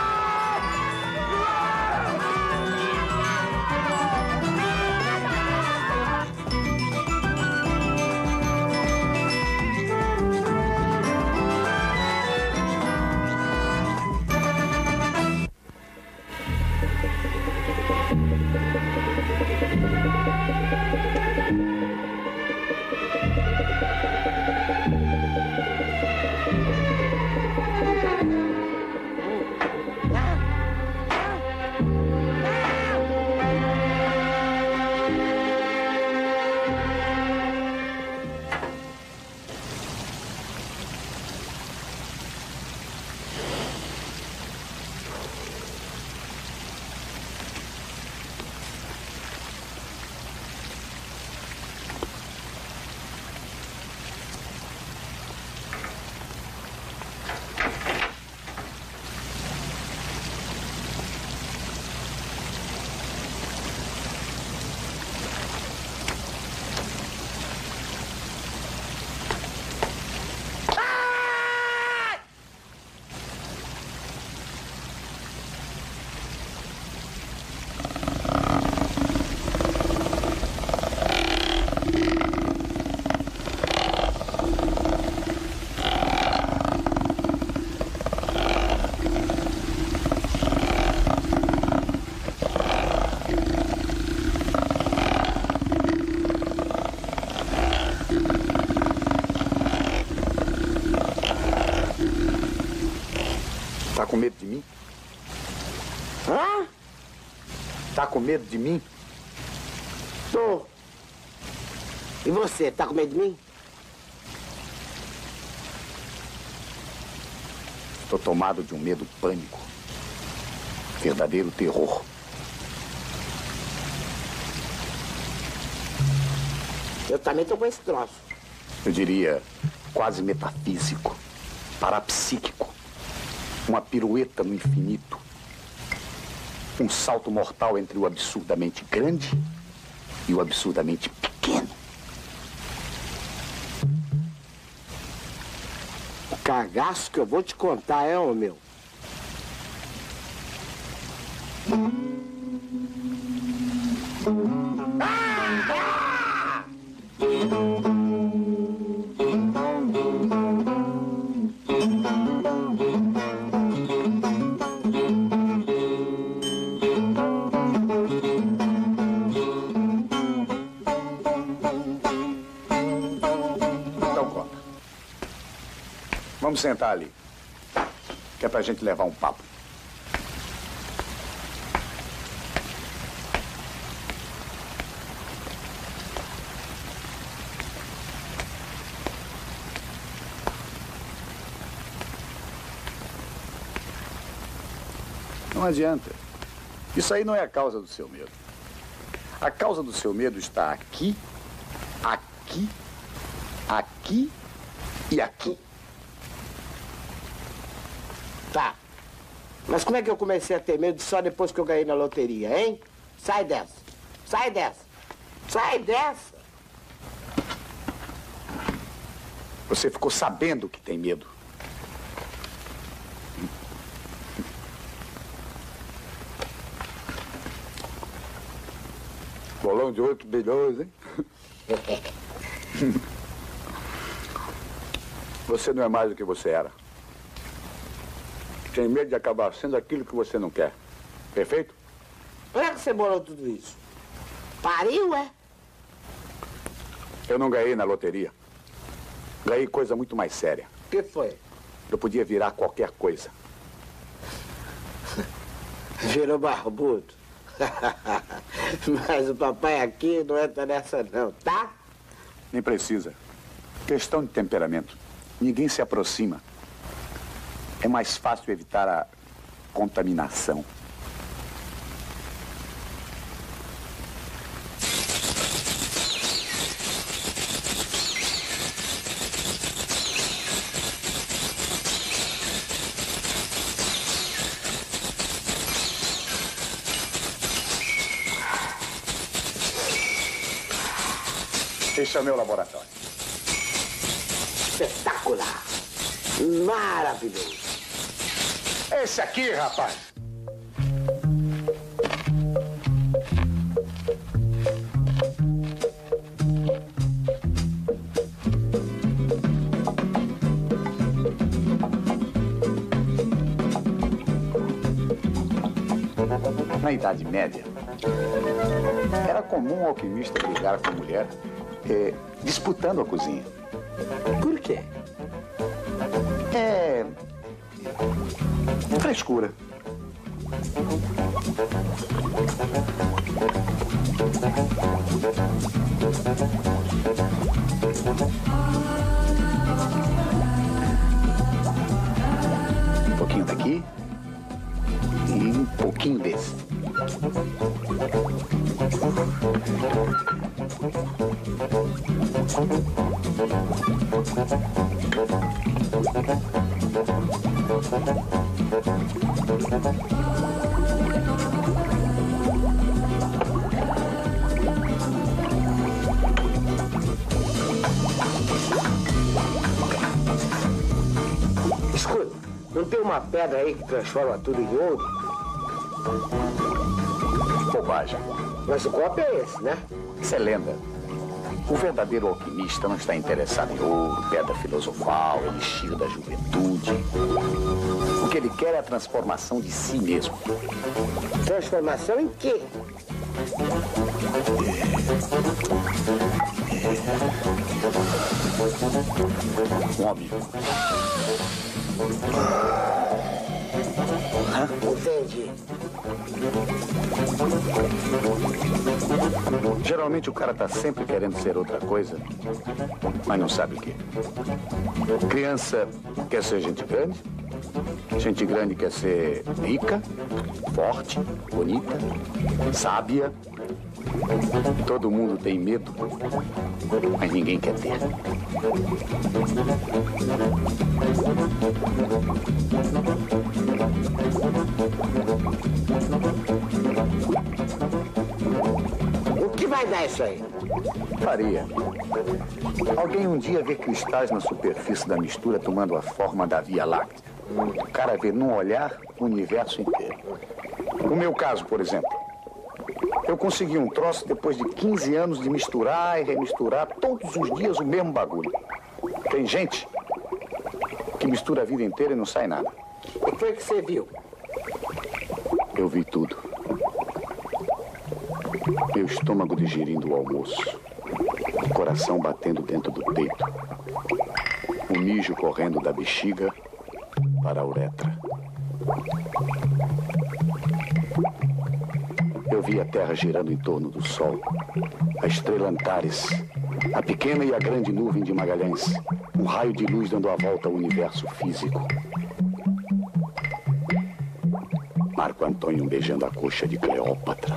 Tá com medo de mim? Hã? Tá com medo de mim? Tô. E você, tá com medo de mim? Estou tomado de um medo pânico. Verdadeiro terror. Eu também tô com esse troço. Eu diria quase metafísico, parapsíquico. Uma pirueta no infinito. Um salto mortal entre o absurdamente grande e o absurdamente pequeno. O cagaço que eu vou te contar é o meu. Vamos sentar ali, que é pra gente levar um papo. Não adianta. Isso aí não é a causa do seu medo. A causa do seu medo está aqui, aqui, aqui e aqui. Tá. Mas como é que eu comecei a ter medo só depois que eu ganhei na loteria, hein? Sai dessa. Sai dessa. Sai dessa. Você ficou sabendo que tem medo. Bolão de oito bilhões, hein? Você não é mais do que você era. sem medo de acabar sendo aquilo que você não quer. Perfeito? Onde é que você bolou tudo isso? Pariu, é? Eu não ganhei na loteria. Ganhei coisa muito mais séria. O que foi? Eu podia virar qualquer coisa. Virou barbudo. Mas o papai aqui não entra nessa não, tá? Nem precisa. Questão de temperamento. Ninguém se aproxima. É mais fácil evitar a contaminação. Este é o meu laboratório. Espetacular. Maravilhoso. Esse aqui, rapaz. Na Idade Média, era comum um alquimista brigar com a mulher eh, disputando a cozinha. Por quê? É... frescura. Um pouquinho daqui e um pouquinho desse. Escuta, não tem uma pedra aí que transforma tudo em ouro? Bobagem. Mas o copo é esse, né? Isso é lenda. O verdadeiro alquimista não está interessado em ouro, pedra filosofal, elixir da juventude. O que ele quer é a transformação de si mesmo. Transformação em quê? Um homem. Hã? Entendi. Geralmente o cara tá sempre querendo ser outra coisa, mas não sabe o quê. Criança quer ser gente grande, gente grande quer ser rica, forte, bonita, sábia. Todo mundo tem medo, mas ninguém quer ter. O que vai dar isso aí? Faria. Alguém um dia vê cristais na superfície da mistura tomando a forma da Via Láctea. O cara vê num olhar o universo inteiro. No meu caso, por exemplo, eu consegui um troço depois de quinze anos de misturar e remisturar todos os dias o mesmo bagulho. Tem gente que mistura a vida inteira e não sai nada. O que foi que você viu? Eu vi tudo. Meu estômago digerindo o almoço. O coração batendo dentro do peito. O mijo correndo da bexiga para a uretra. Eu vi a Terra girando em torno do Sol. A estrela Antares. A pequena e a grande nuvem de Magalhães. Um raio de luz dando a volta ao universo físico. Marco Antônio beijando a coxa de Cleópatra.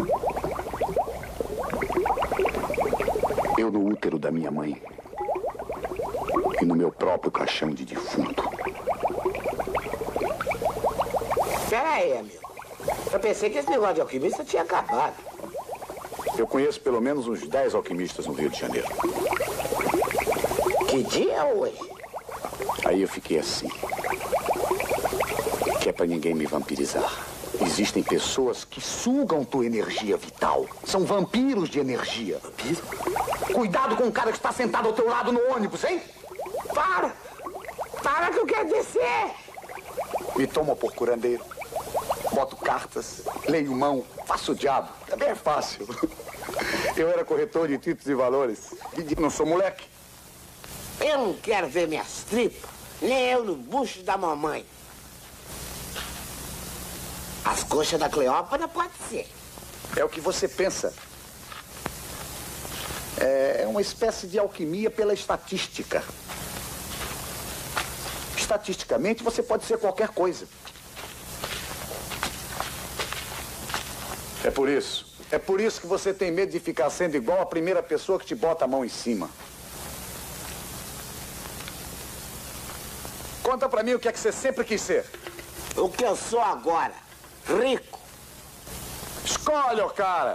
Eu no útero da minha mãe. E no meu próprio caixão de defunto. Pera aí, amigo. Eu pensei que esse negócio de alquimista tinha acabado. Eu conheço pelo menos uns dez alquimistas no Rio de Janeiro. Que dia é hoje? Aí eu fiquei assim. Que é pra ninguém me vampirizar. Existem pessoas que sugam tua energia vital. São vampiros de energia. Vampiro? Cuidado com o cara que está sentado ao teu lado no ônibus, hein? Para! Para que eu quero descer! Me tomo por curandeiro. Boto cartas, leio mão, faço o diabo. Também é fácil. Eu era corretor de títulos e valores. E não sou moleque. Eu não quero ver minhas tripas, nem eu no bucho da mamãe. As coxas da Cleópatra pode ser. É o que você pensa. É uma espécie de alquimia pela estatística. Estatisticamente, você pode ser qualquer coisa. É por isso. É por isso que você tem medo de ficar sendo igual a primeira pessoa que te bota a mão em cima. Conta pra mim o que é que você sempre quis ser. O que eu sou agora. Rico. Escolhe, ô cara.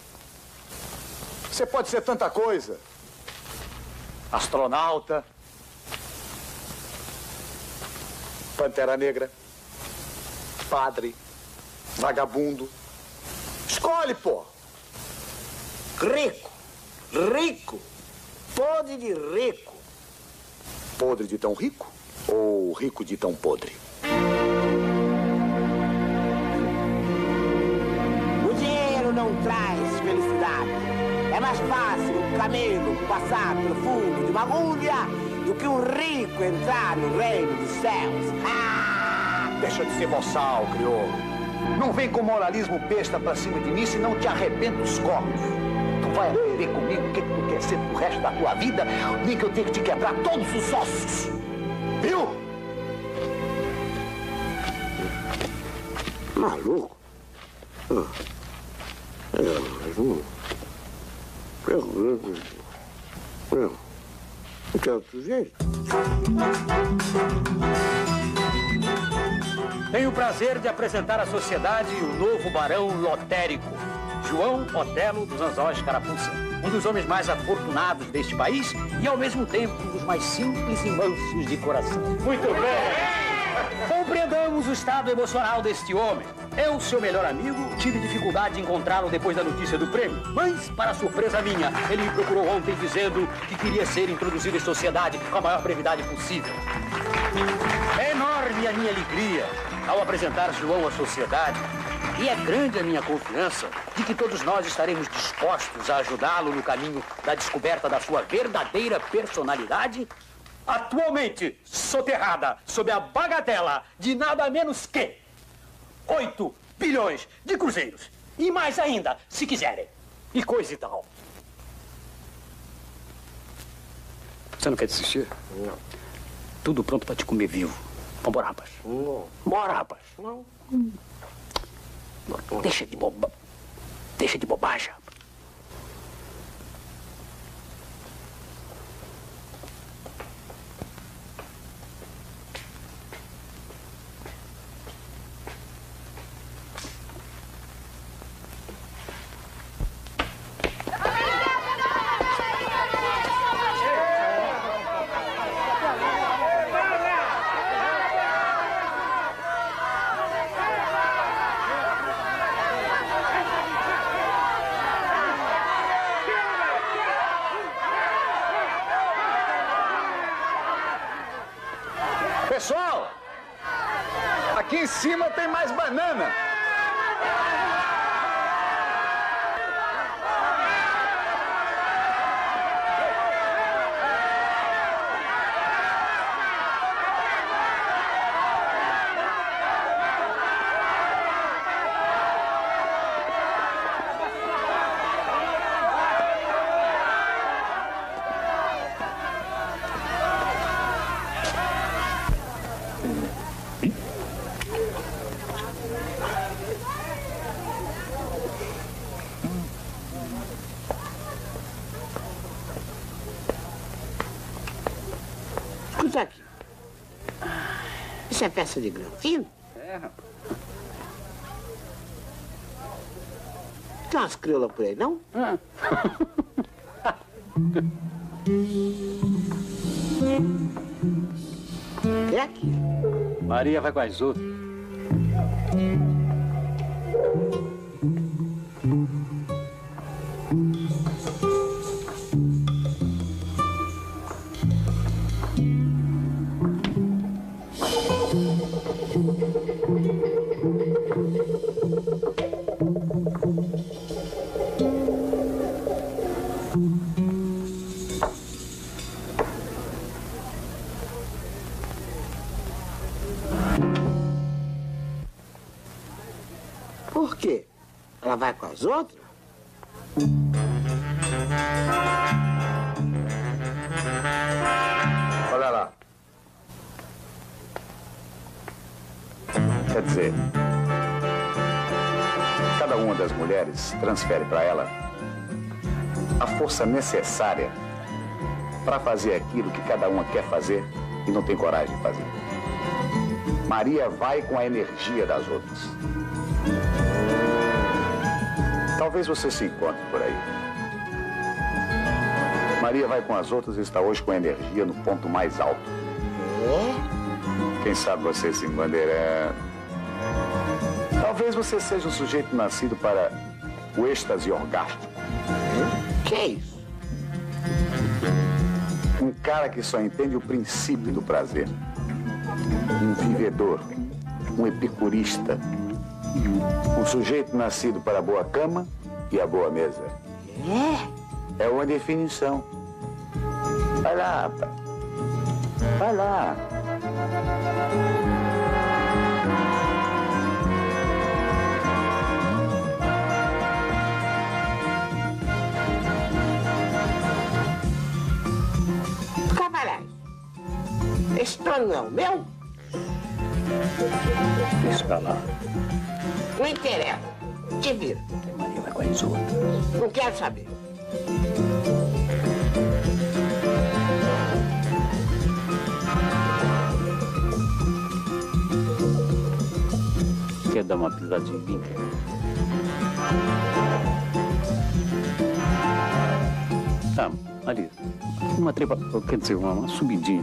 Você pode ser tanta coisa. Astronauta. Pantera Negra. Padre. Vagabundo. Escolhe, pô. Rico. Rico. Podre de rico. Podre de tão rico? Ou rico de tão podre? O dinheiro não traz felicidade. É mais fácil um camelo passar pelo fundo de uma agulha do que um rico entrar no reino dos céus. Ah! Deixa de ser boçal, crioulo. Não vem com moralismo besta pra cima de mim, senão te arrebento os cornos. Tu vai aprender comigo o que, que tu quer ser pro resto da tua vida, nem que eu tenha que te quebrar todos os ossos. Viu? Maluco? Ah. É, mas não... Eu... Eu... Não quero outro jeito. Tenho o prazer de apresentar à sociedade o novo barão lotérico, João Otelo dos Anzóis Carapuça. Um dos homens mais afortunados deste país e, ao mesmo tempo, um dos mais simples e mansos de coração. Muito bem! Compreendamos o estado emocional deste homem. Eu, seu melhor amigo, tive dificuldade de encontrá-lo depois da notícia do prêmio. Mas, para surpresa minha, ele me procurou ontem dizendo que queria ser introduzido em sociedade com a maior brevidade possível. É enorme a minha alegria ao apresentar João à sociedade. E é grande a minha confiança de que todos nós estaremos dispostos a ajudá-lo no caminho da descoberta da sua verdadeira personalidade, atualmente soterrada sob a bagatela de nada menos que oito bilhões de cruzeiros. E mais ainda, se quiserem. E coisa e tal. Você não quer desistir? Não. Tudo pronto para te comer vivo. Vambora, rapaz. Não. Bora, rapaz. Não. Hum. Deixa de boba... Deixa de bobagem. Pessoal, aqui em cima tem mais banana. Escuta aqui. Isso é peça de granfino? É, rapaz. Tem umas crioulas por aí, não? Ah. É aqui. Maria vai com as outras. Ela vai com as outras? Olha lá. Quer dizer, cada uma das mulheres transfere para ela a força necessária para fazer aquilo que cada uma quer fazer e não tem coragem de fazer. Maria vai com a energia das outras. Talvez você se encontre por aí. Maria vai com as outras e está hoje com a energia no ponto mais alto. Quem sabe você se embandeirando. Talvez você seja um sujeito nascido para o êxtase orgástico. Que é isso? Um cara que só entende o princípio do prazer. Um vivedor, um epicurista. Um sujeito nascido para a boa cama e a boa mesa. É? É uma definição. Vai lá, rapaz. Vai lá. Cavalhais, esse trono é o meu? Deixa pra lá. Não interessa. Te vira. Maria vai com as outras. Não quero saber. Quer dar uma pisadinha em mim? Tá, Maria. Uma trepa, quer dizer, uma, uma subidinha.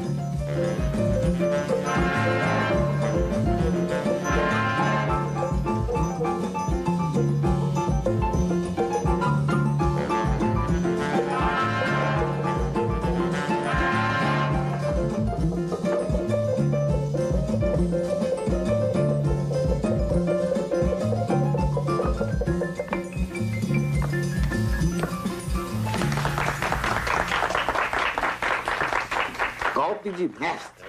Golpe de mestre.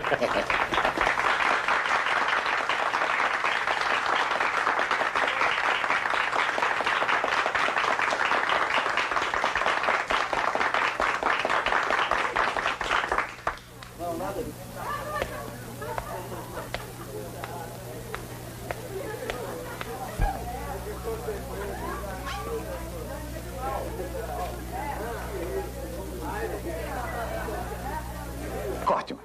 Corte-me.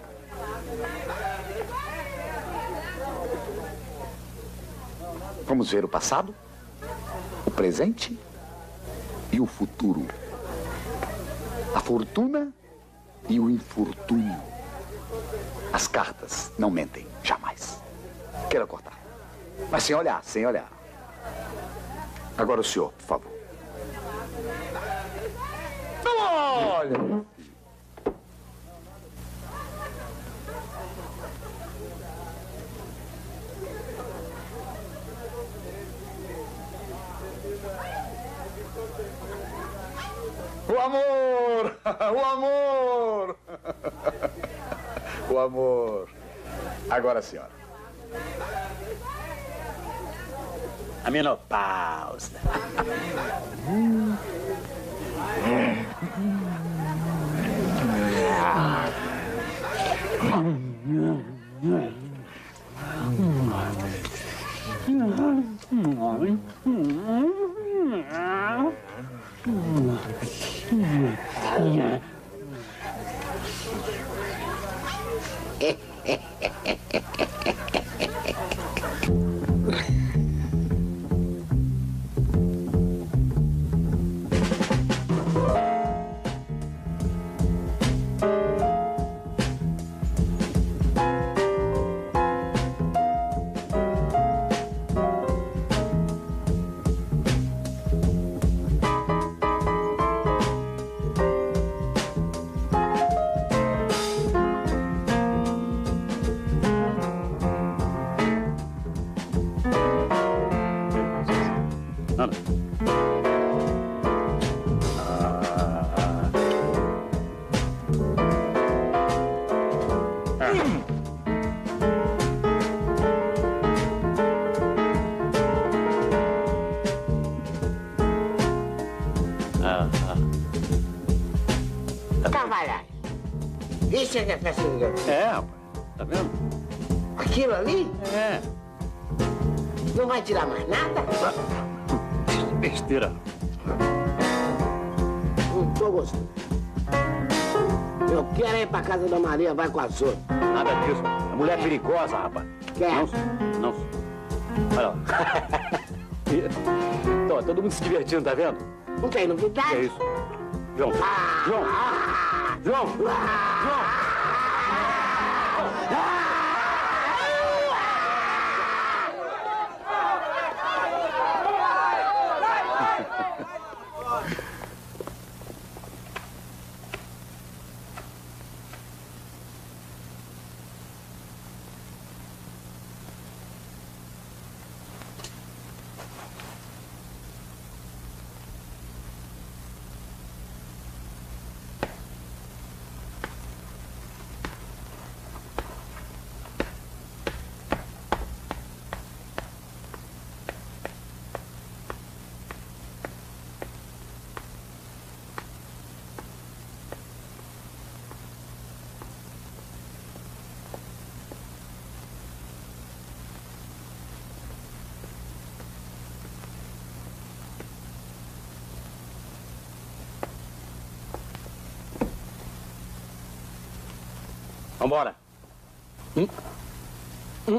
Vamos ver o passado, o presente e o futuro. A fortuna e o infortúnio. As cartas não mentem, jamais. Queira cortar. Mas sem olhar, sem olhar. Agora o senhor, por favor. Olha! O amor! O amor! O amor! Agora, senhora. A menopausa. Isso é que é festa de garoto? É, rapaz. Tá vendo? Aquilo ali? É. Não vai tirar mais nada? Besteira. Não tô gostando. Eu quero ir pra casa da Maria, vai com a sua. Nada disso. A mulher é perigosa, rapaz. Quer? Não, não. Olha lá. Então, todo mundo se divertindo, tá vendo? Não tem novidade? Que é isso? João. Ah, João. Ah, João. Ah, João. Vambora. Hum? Hum?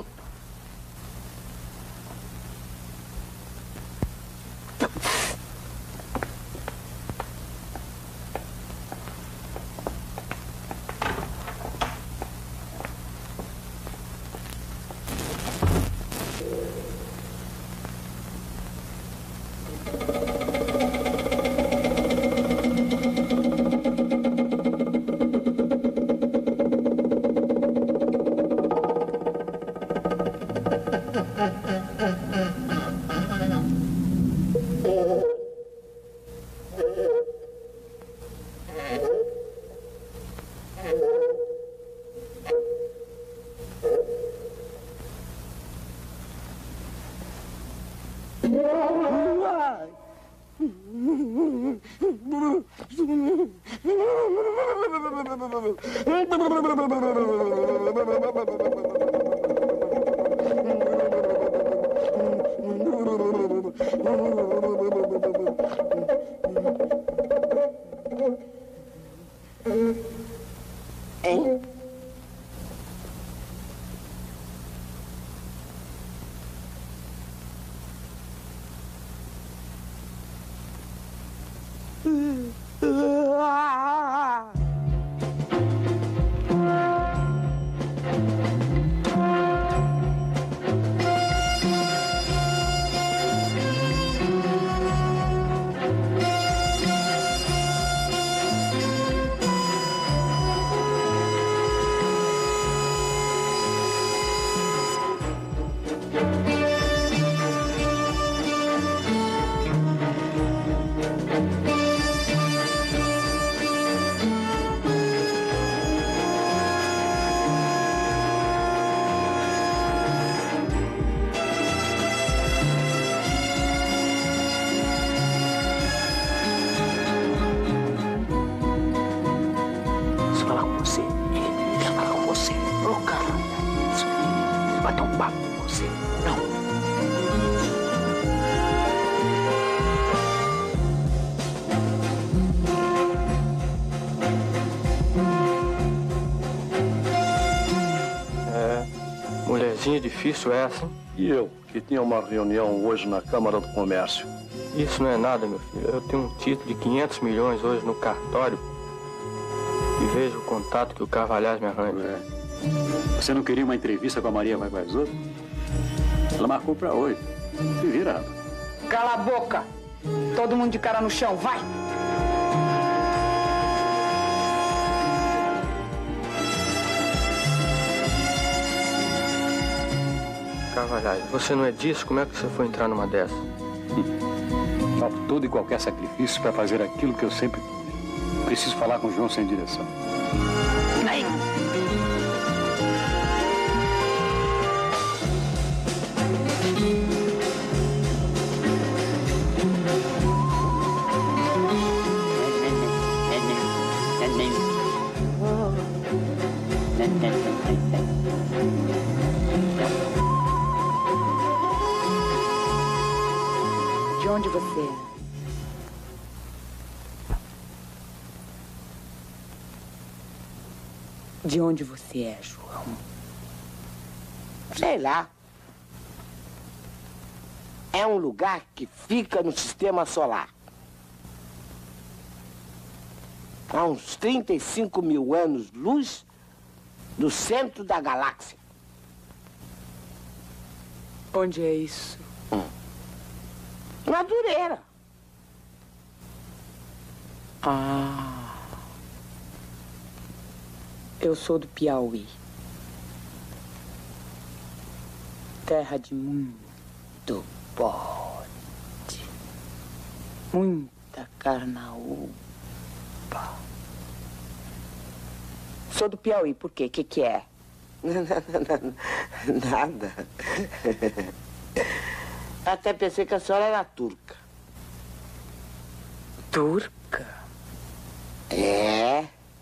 Difícil essa. E eu, que tinha uma reunião hoje na Câmara do Comércio. Isso não é nada, meu filho. Eu tenho um título de quinhentos milhões hoje no cartório e vejo o contato que o Carvalhais me arranja. É. Você não queria uma entrevista com a Maria vai com as outras? Ela marcou pra hoje. Se vira, rapaz. Cala a boca! Todo mundo de cara no chão, vai! Carvalhais, você não é disso? Como é que você foi entrar numa dessa? Faço todo e qualquer sacrifício para fazer aquilo que eu sempre quis. Preciso falar com o João sem direção. Aí. De onde você é? De onde você é, João? Sei lá. É um lugar que fica no sistema solar. Há uns trinta e cinco mil anos-luz do centro da galáxia. Onde é isso? Hum. Madureira. Ah. Eu sou do Piauí. Terra de muito bode. Muita carnaúba. Sou do Piauí, por quê? O que que é? Nada. Até pensei que a senhora era turca. Turca? É.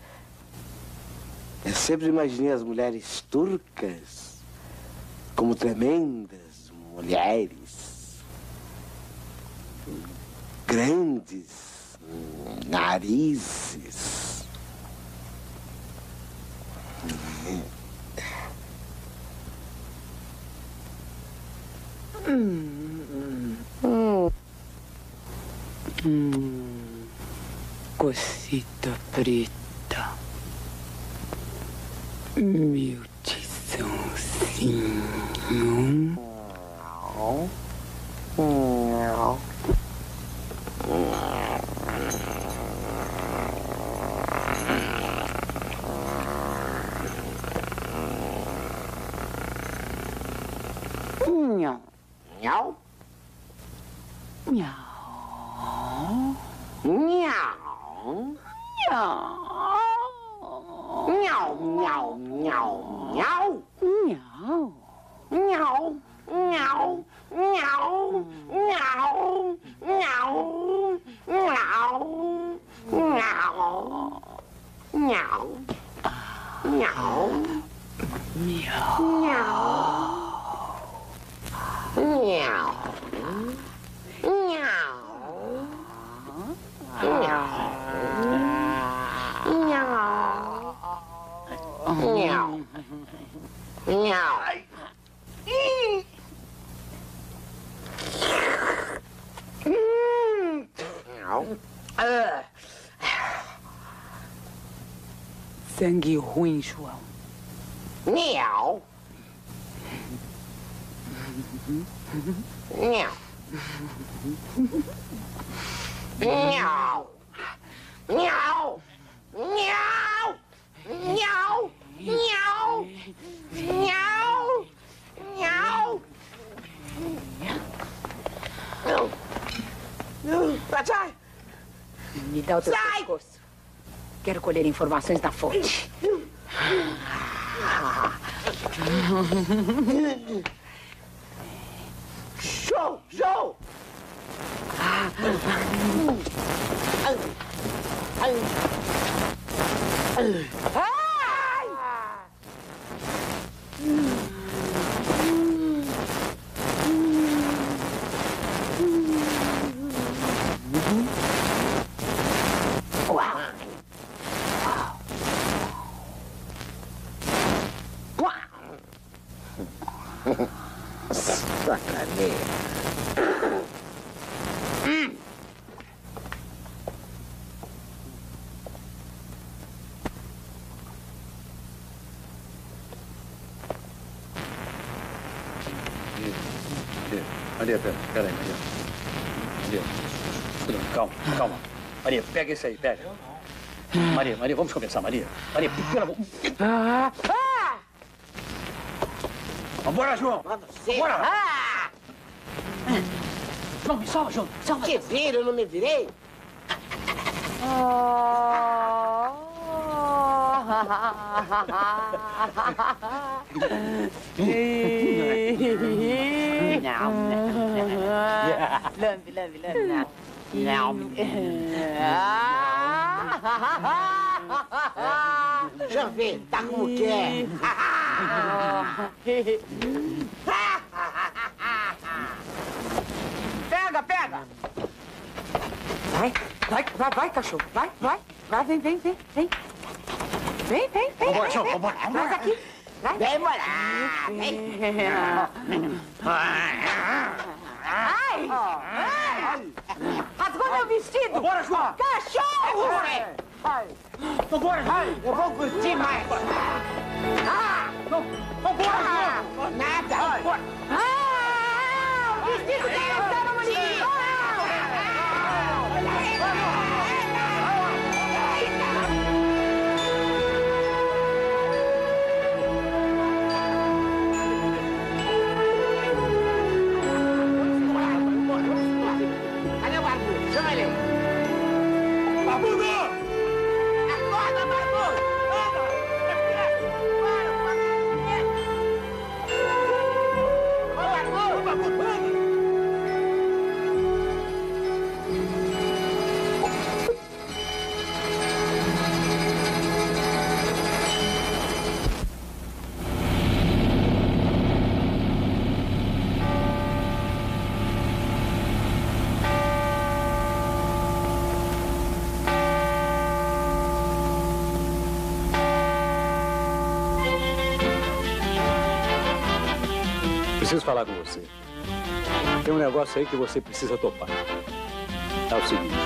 Eu sempre imaginei as mulheres turcas como tremendas mulheres. Grandes narizes. Hum. Hum. Hum. Cosita preta. Meu tiçãozinho. Não. Nhau. Nhau. Nhau. Nhau. Nhau. Nhau, nhau, nhau, nhau. Nhau. Nhau, nhau, nhau, nhau, nhau, nhau, nhau, nhau, nhau, nhau, nhau, nhau. Sangue ruim, João. Miau. Miau. Miau. Miau. Miau. Miau. Miau. Miau. Miau. Sai! Me dá o teu pescoço. Quero colher informações da fonte. Show! Show! Ai! Sacaneia. Hum. Maria, pera, pera aí, Maria. Maria, calma, calma. Maria, pega esse aí, pega. Maria, Maria, vamos conversar, Maria. Maria, pelo amor... Ah! Ah! Vambora, João! Vambora! Ah! João, me salva, João! Salva! Que vira, eu não me virei? Não, lambe, lambe, lambe, não. Não. Deixa eu ver, tá como que é. Pega, pega! Vai, vai, vai, vai, cachorro. Vai, vai. Vai, vem, vem, vem, vem. Vem, vem, vem. Vambora, vem, João, vem. vambora, vambora. Traz aqui. Vai. Vem morar. Vem. Ai! Ai! Rasgou meu vestido! Vambora, João! Cachorro! Vai! Vambora, vai! Eu vou curtir mais! Ah! Vambora, João! Nada! Vai. Ah! O vestido dela está no maninho! Cadê o barbudo? Chama ele! Barbudo! Acorda, barbudo! Preciso falar com você. Tem um negócio aí que você precisa topar. É o seguinte.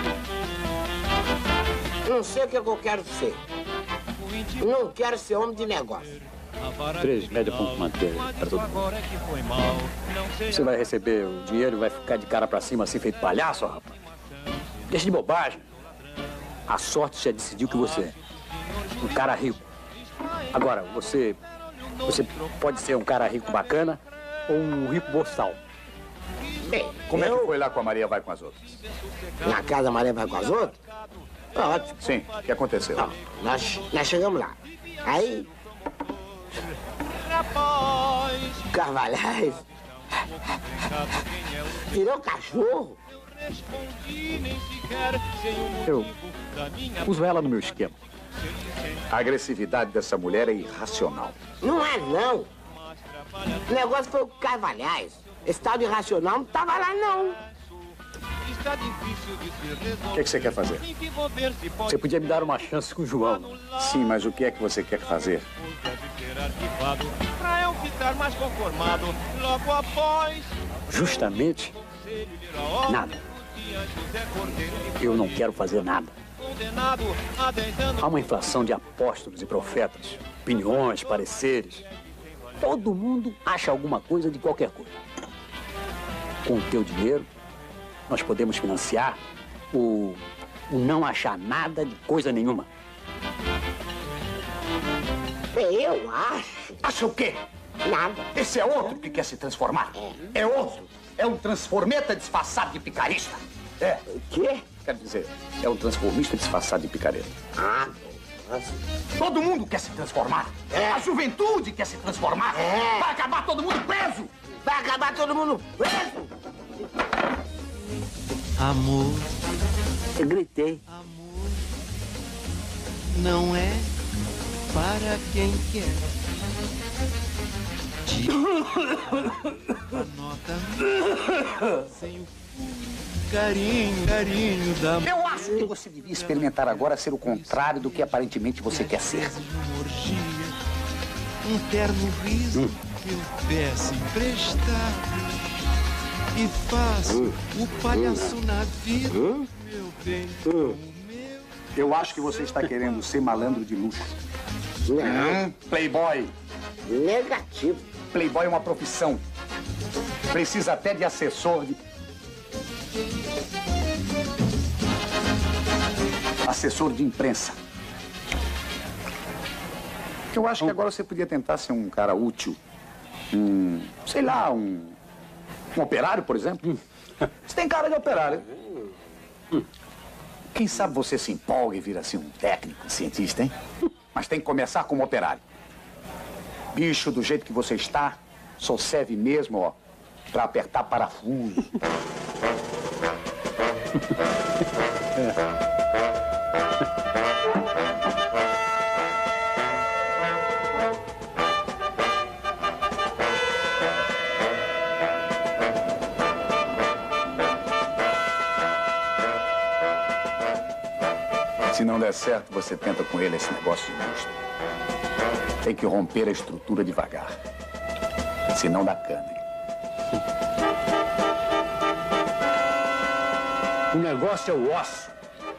Não sei o que eu quero ser. Não quero ser homem de negócio. Três média ponto de manteiga para todo mundo. Você vai receber o dinheiro e vai ficar de cara pra cima assim, feito palhaço, rapaz? Deixa de bobagem. A sorte já decidiu que você é um cara rico. Agora, você, você pode ser um cara rico bacana ou um rico boçal. Bem, como eu... é que foi lá com a Maria vai com as outras? Na casa a Maria vai com as outras? Ótimo. Sim, o que aconteceu? Não, nós, nós chegamos lá. Aí... Carvalhais... Virou cachorro. Eu uso ela no meu esquema. A agressividade dessa mulher é irracional. Não é, não. O negócio foi o Carvalhais. Esse tal de irracional não tava lá, não. O que é que você quer fazer? Você podia me dar uma chance com o João. Sim, mas o que é que você quer fazer? Pra eu ficar mais conformado, logo após... Justamente nada. Eu não quero fazer nada. Há uma inflação de apóstolos e profetas, opiniões, pareceres. Todo mundo acha alguma coisa de qualquer coisa. Com o teu dinheiro, nós podemos financiar o, o não achar nada de coisa nenhuma. Eu acho. Acha o quê? Nada. Esse é outro que quer se transformar. É outro. É um transformeta disfarçado de picarista. É. O quê? Quero dizer, é um transformista disfarçado de picareta. Ah, nossa. Todo mundo quer se transformar. É. A juventude quer se transformar. É. Vai acabar todo mundo preso. Vai acabar todo mundo preso. Amor. Eu gritei. Amor não é para quem quer. Anota sem o carinho, carinho da... Eu acho que você devia experimentar agora ser o contrário do que aparentemente você quer ser. Um terno riso eu peço emprestado e faço o palhaço na vida, meu bem. Eu acho que você está querendo ser malandro de luxo. Não. Hum, playboy. Negativo. Playboy é uma profissão. Precisa até de assessor de... Assessor de imprensa. Eu acho que agora você podia tentar ser um cara útil. Um, sei lá, um... Um operário, por exemplo. Você tem cara de operário. Quem sabe você se empolga e vira assim um técnico, um cientista, hein? Mas tem que começar como operário. Bicho, do jeito que você está, só serve mesmo, ó, pra apertar parafuso. Se não der certo, você tenta com ele esse negócio de indústria. Tem que romper a estrutura devagar. Senão dá cana. O negócio é o osso.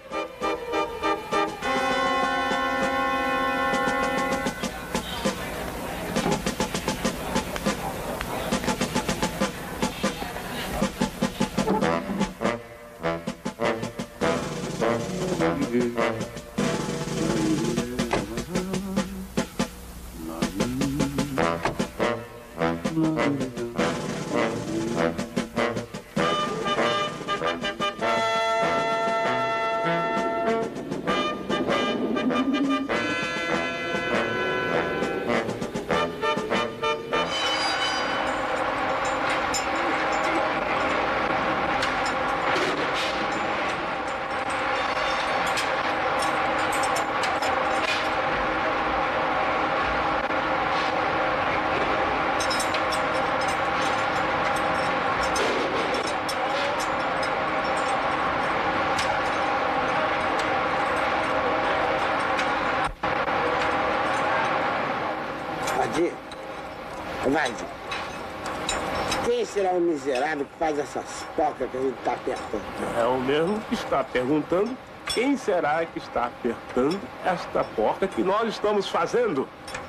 Vai, quem será o miserável que faz essas pocas que a gente está apertando? É o mesmo que está perguntando quem será que está apertando esta porca que nós estamos fazendo.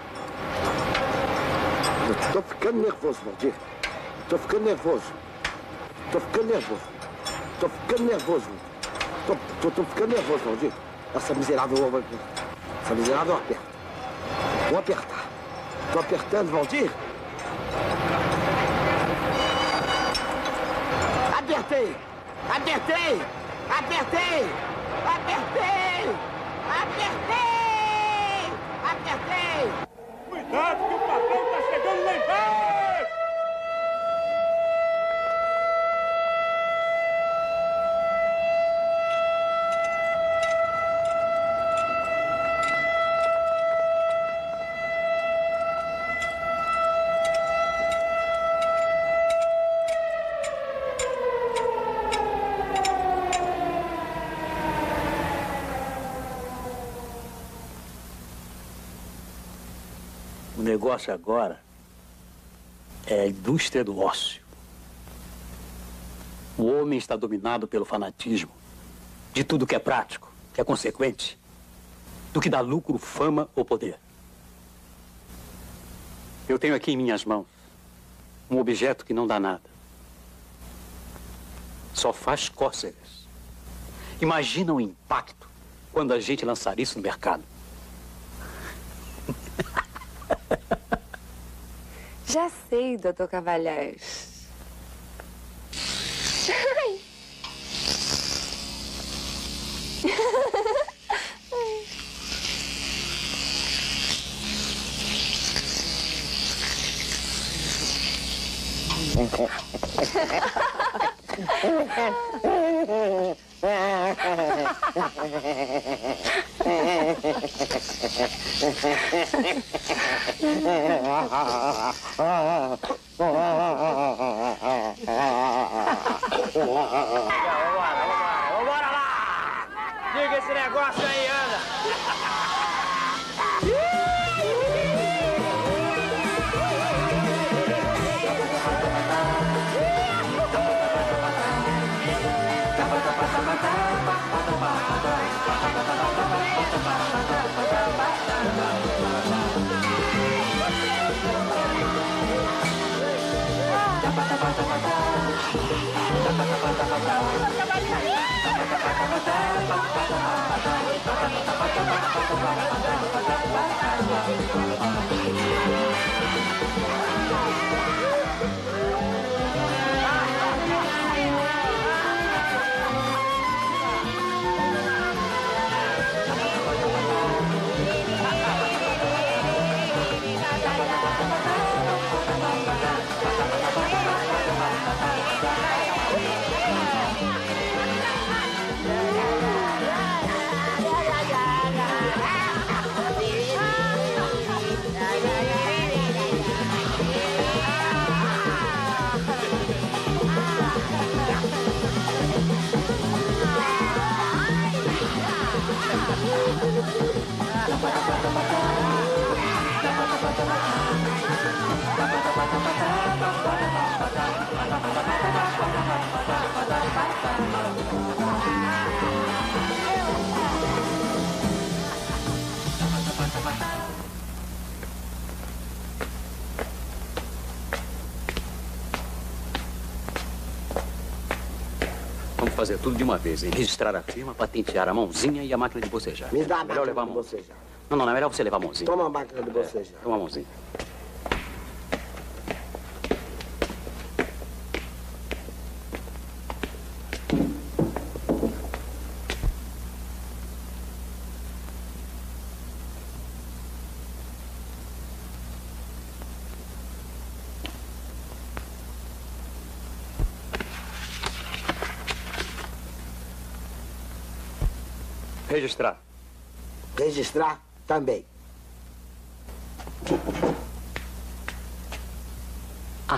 Eu tô ficando nervoso, Valdir. Tô ficando nervoso. Tô ficando nervoso. Tô ficando nervoso. Tô, tô, tô ficando nervoso, Valdir. Essa miserável... Essa miserável eu aperto. Vou apertar. Tô apertando, Valdir. Apertei! Apertei! Apertei! Apertei! Apertei! Apertei! Cuidado que o patrão tá chegando lá embaixo! O negócio agora é a indústria do ócio. O homem está dominado pelo fanatismo de tudo que é prático, que é consequente, do que dá lucro, fama ou poder. Eu tenho aqui em minhas mãos um objeto que não dá nada. Só faz cócegas. Imagina o impacto quando a gente lançar isso no mercado. Já sei, doutor Cavalhais. Ai. Vambora lá! Diga esse negócio aí, anda! Yeah. Vamos fazer tudo de uma vez, hein? Registrar a firma, patentear a mãozinha e a máquina de bocejar. Me dá a melhor máquina levar a de mão. bocejar. Não, não, não é melhor você levar a mãozinha. Toma a máquina de bocejar. É, toma a mãozinha. Registrar. Registrar também. Ah.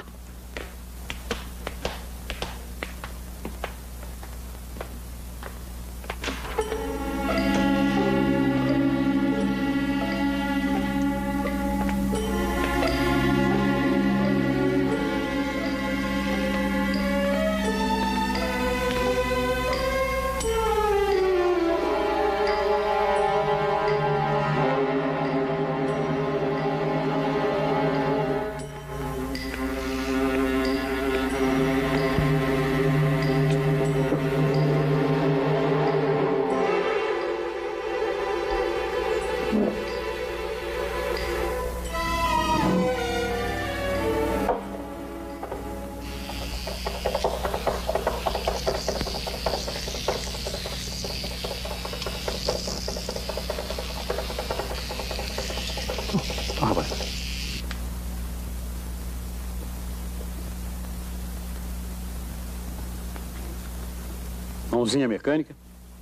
Mãozinha mecânica.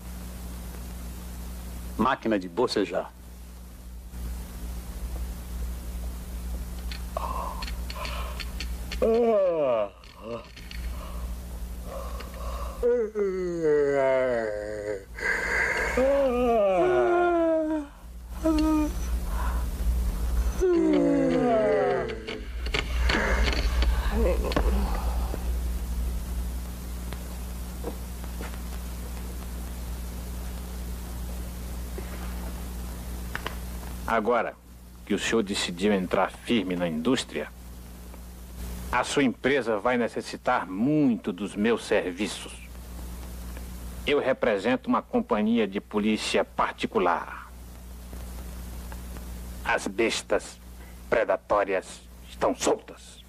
Máquina de bocejar. Agora que o senhor decidiu entrar firme na indústria, a sua empresa vai necessitar muito dos meus serviços. Eu represento uma companhia de polícia particular. As bestas predatórias estão soltas.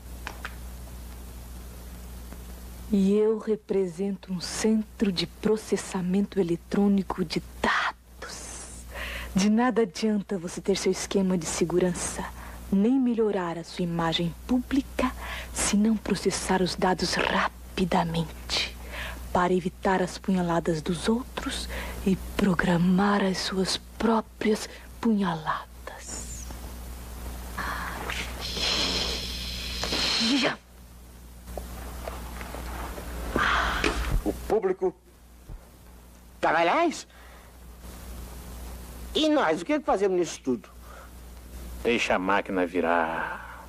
E eu represento um centro de processamento eletrônico de dados. De nada adianta você ter seu esquema de segurança, nem melhorar a sua imagem pública, se não processar os dados rapidamente, para evitar as punhaladas dos outros e programar as suas próprias punhaladas. O público... Cavalhais? E nós, o que, é que fazemos nisso tudo? Deixa a máquina virar.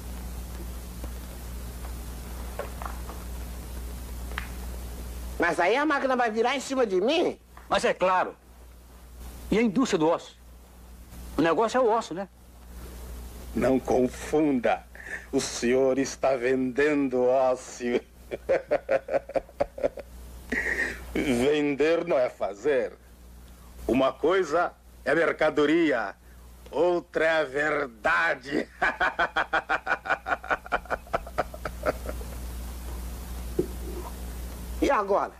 Mas aí a máquina vai virar em cima de mim? Mas é claro. E a indústria do osso? O negócio é o osso, né? Não confunda. O senhor está vendendo ócio. Vender não é fazer. Uma coisa é mercadoria, outra é a verdade. E agora?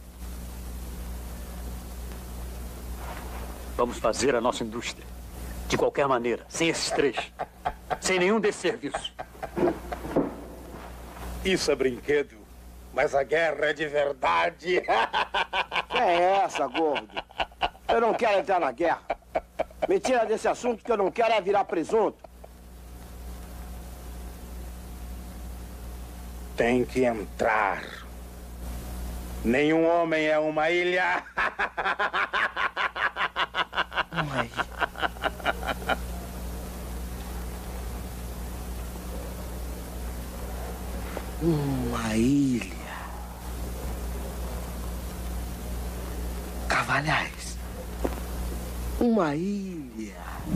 Vamos fazer a nossa indústria. De qualquer maneira, sem esses três. Sem nenhum desses serviços. Isso é brinquedo, mas a guerra é de verdade. Que é essa, gordo? Eu não quero entrar na guerra. Me tira desse assunto que eu não quero é virar presunto. Tem que entrar. Nenhum homem é uma ilha. Uma ilha. Cavalhais. Uma ilha.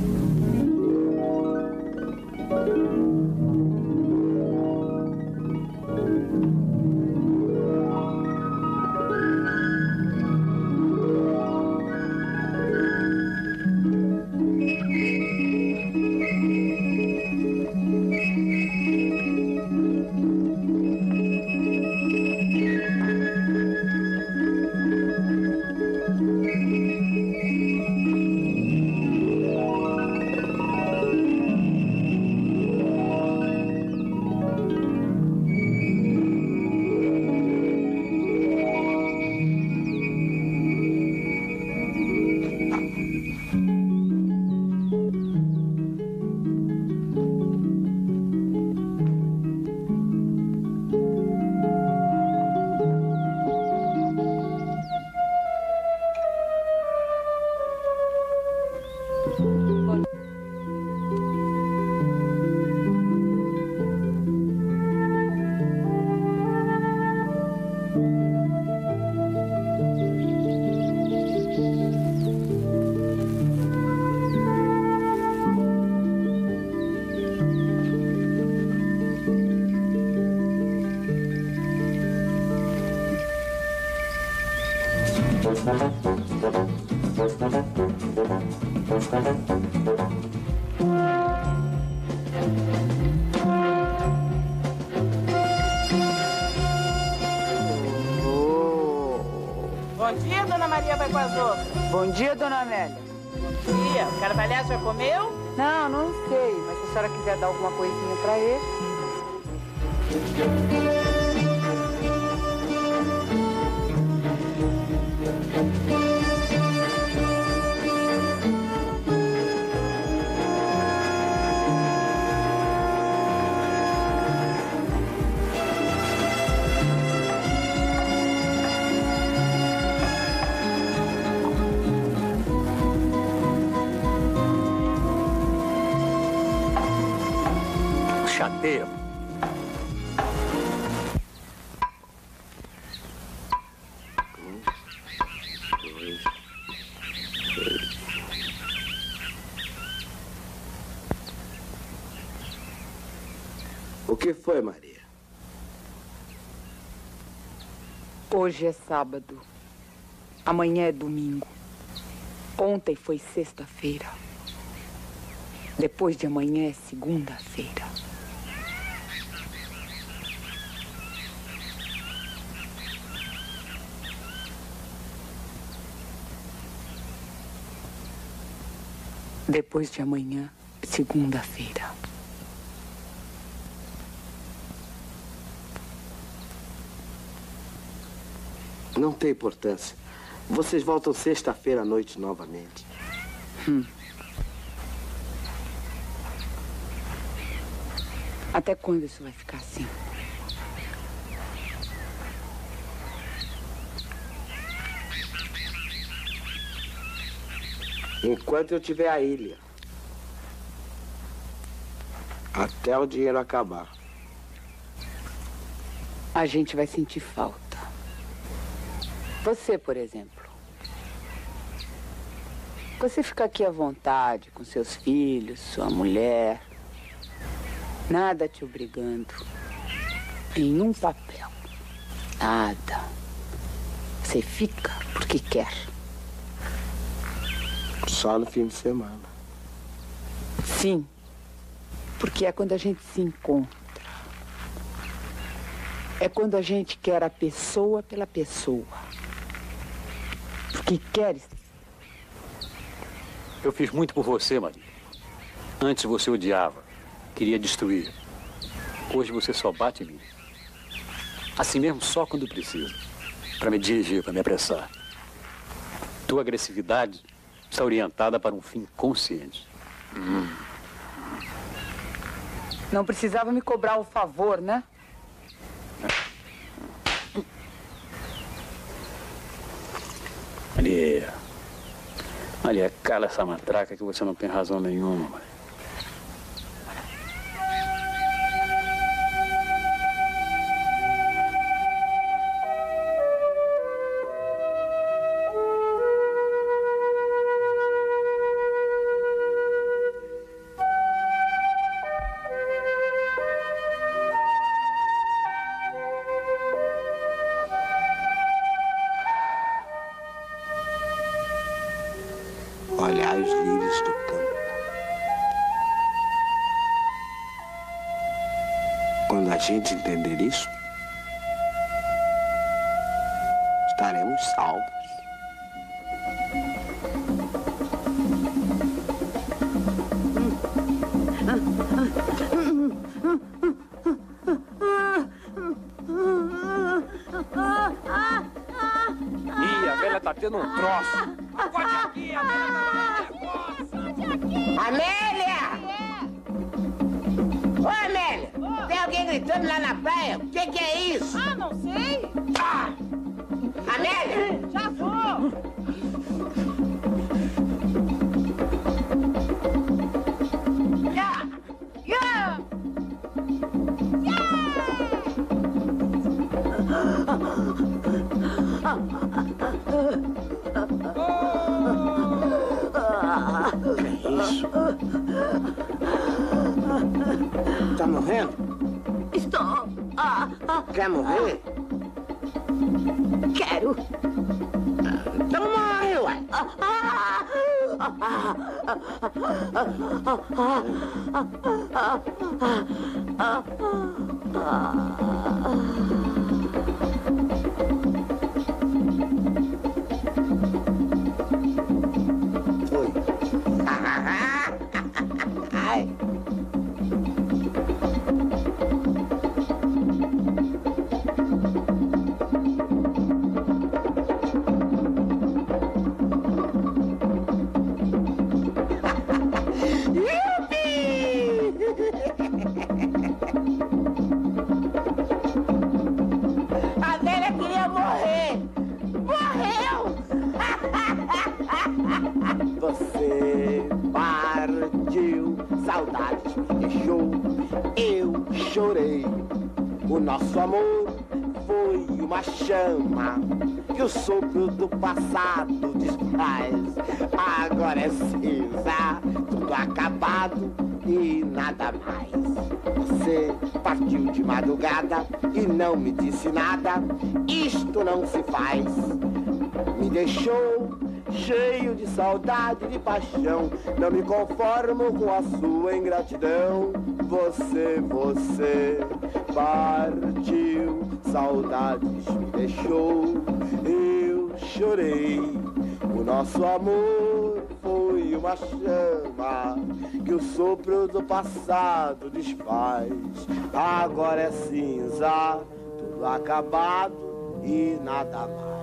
Bom dia, dona Maria vai com as outras. Bom dia, dona Amélia. Bom dia. O Carvalhais já comeu? Não, não sei, mas se a senhora quiser dar alguma coisinha pra ele. Chateia. O que foi, Maria? Hoje é sábado. Amanhã é domingo. Ontem foi sexta-feira. Depois de amanhã é segunda-feira. Depois de amanhã, segunda-feira. Não tem importância. Vocês voltam sexta-feira à noite novamente. Hum. Até quando isso vai ficar assim? Enquanto eu tiver a ilha. Até o dinheiro acabar. A gente vai sentir falta. Você, por exemplo. Você fica aqui à vontade com seus filhos, sua mulher. Nada te obrigando. Em um papel. Nada. Você fica porque quer. Só no fim de semana. Sim. Porque é quando a gente se encontra. É quando a gente quer a pessoa pela pessoa. Porque quer. Eu fiz muito por você, Maria. Antes você odiava. Queria destruir. Hoje você só bate em mim. Assim mesmo, só quando precisa. Para me dirigir, para me apressar. Tua agressividade está orientada para um fim consciente. Hum. Não precisava me cobrar o favor, né? Maria. Maria, cala essa matraca que você não tem razão nenhuma, Maria. olhar os lírios do campo. Quando a gente entender isso, estaremos salvos. Ih, a velha tá tendo um troço. Acorde aqui, a velha tá nervosa. Amélia! Ô, Amélia! Tem alguém gritando lá na praia? O que, que é isso? Ah, não sei. Ah! Amélia! Já vou! Ya! Ya! Que isso? Tá morrendo? Estou. Ah, ah, Quer morrer? Quero. Então morre, ué. Foi. Ai. A velha queria morrer. Morreu! Você partiu, saudades me deixou, eu chorei. O nosso amor foi uma chama que o sopro do passado desfaz. Agora é cinza, tudo acabado e nada mais. Você partiu de madrugada e não me disse nada. Isto não se faz. Me deixou cheio de saudade, de paixão. Não me conformo com a sua ingratidão. Você, você partiu, saudades me deixou. Eu chorei. O nosso amor foi uma chama que o sopro do passado desfaz. Agora é cinza, tudo acabado e nada mais.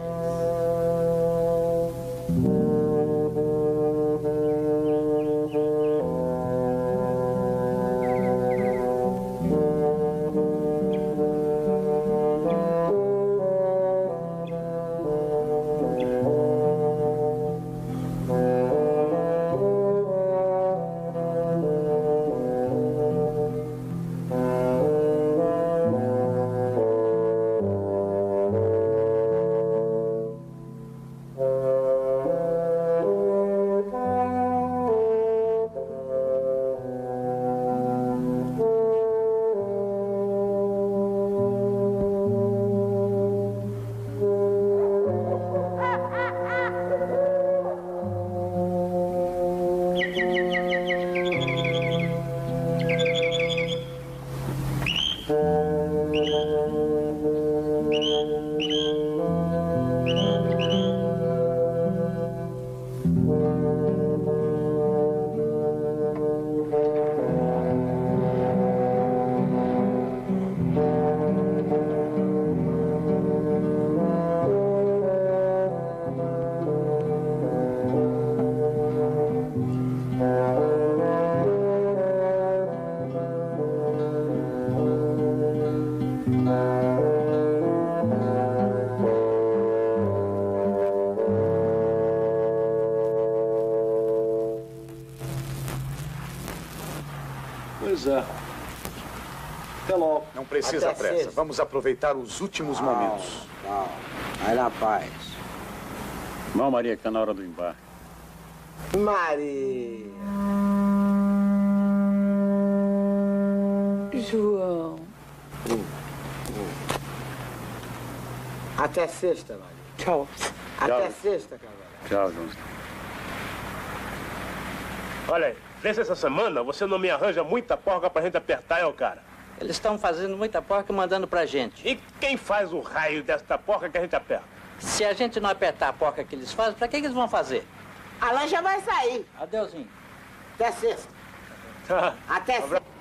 Pois é. Até logo. Não precisa Até pressa. sexta. Vamos aproveitar os últimos Calma, momentos. calma. Vai na paz. Não, Maria, que tá na hora do embarque. Maria. João. Hum, hum. Até sexta, Maria. Tchau. Até Tchau. sexta, cara. Tchau, João. Olha aí, vê se essa semana você não me arranja muita porca pra gente apertar, é o cara. Eles estão fazendo muita porca e mandando pra gente. E quem faz o raio desta porca que a gente aperta? Se a gente não apertar a porca que eles fazem, pra que, que eles vão fazer? A lancha vai sair. Adeusinho. Até sexta. Até sexta.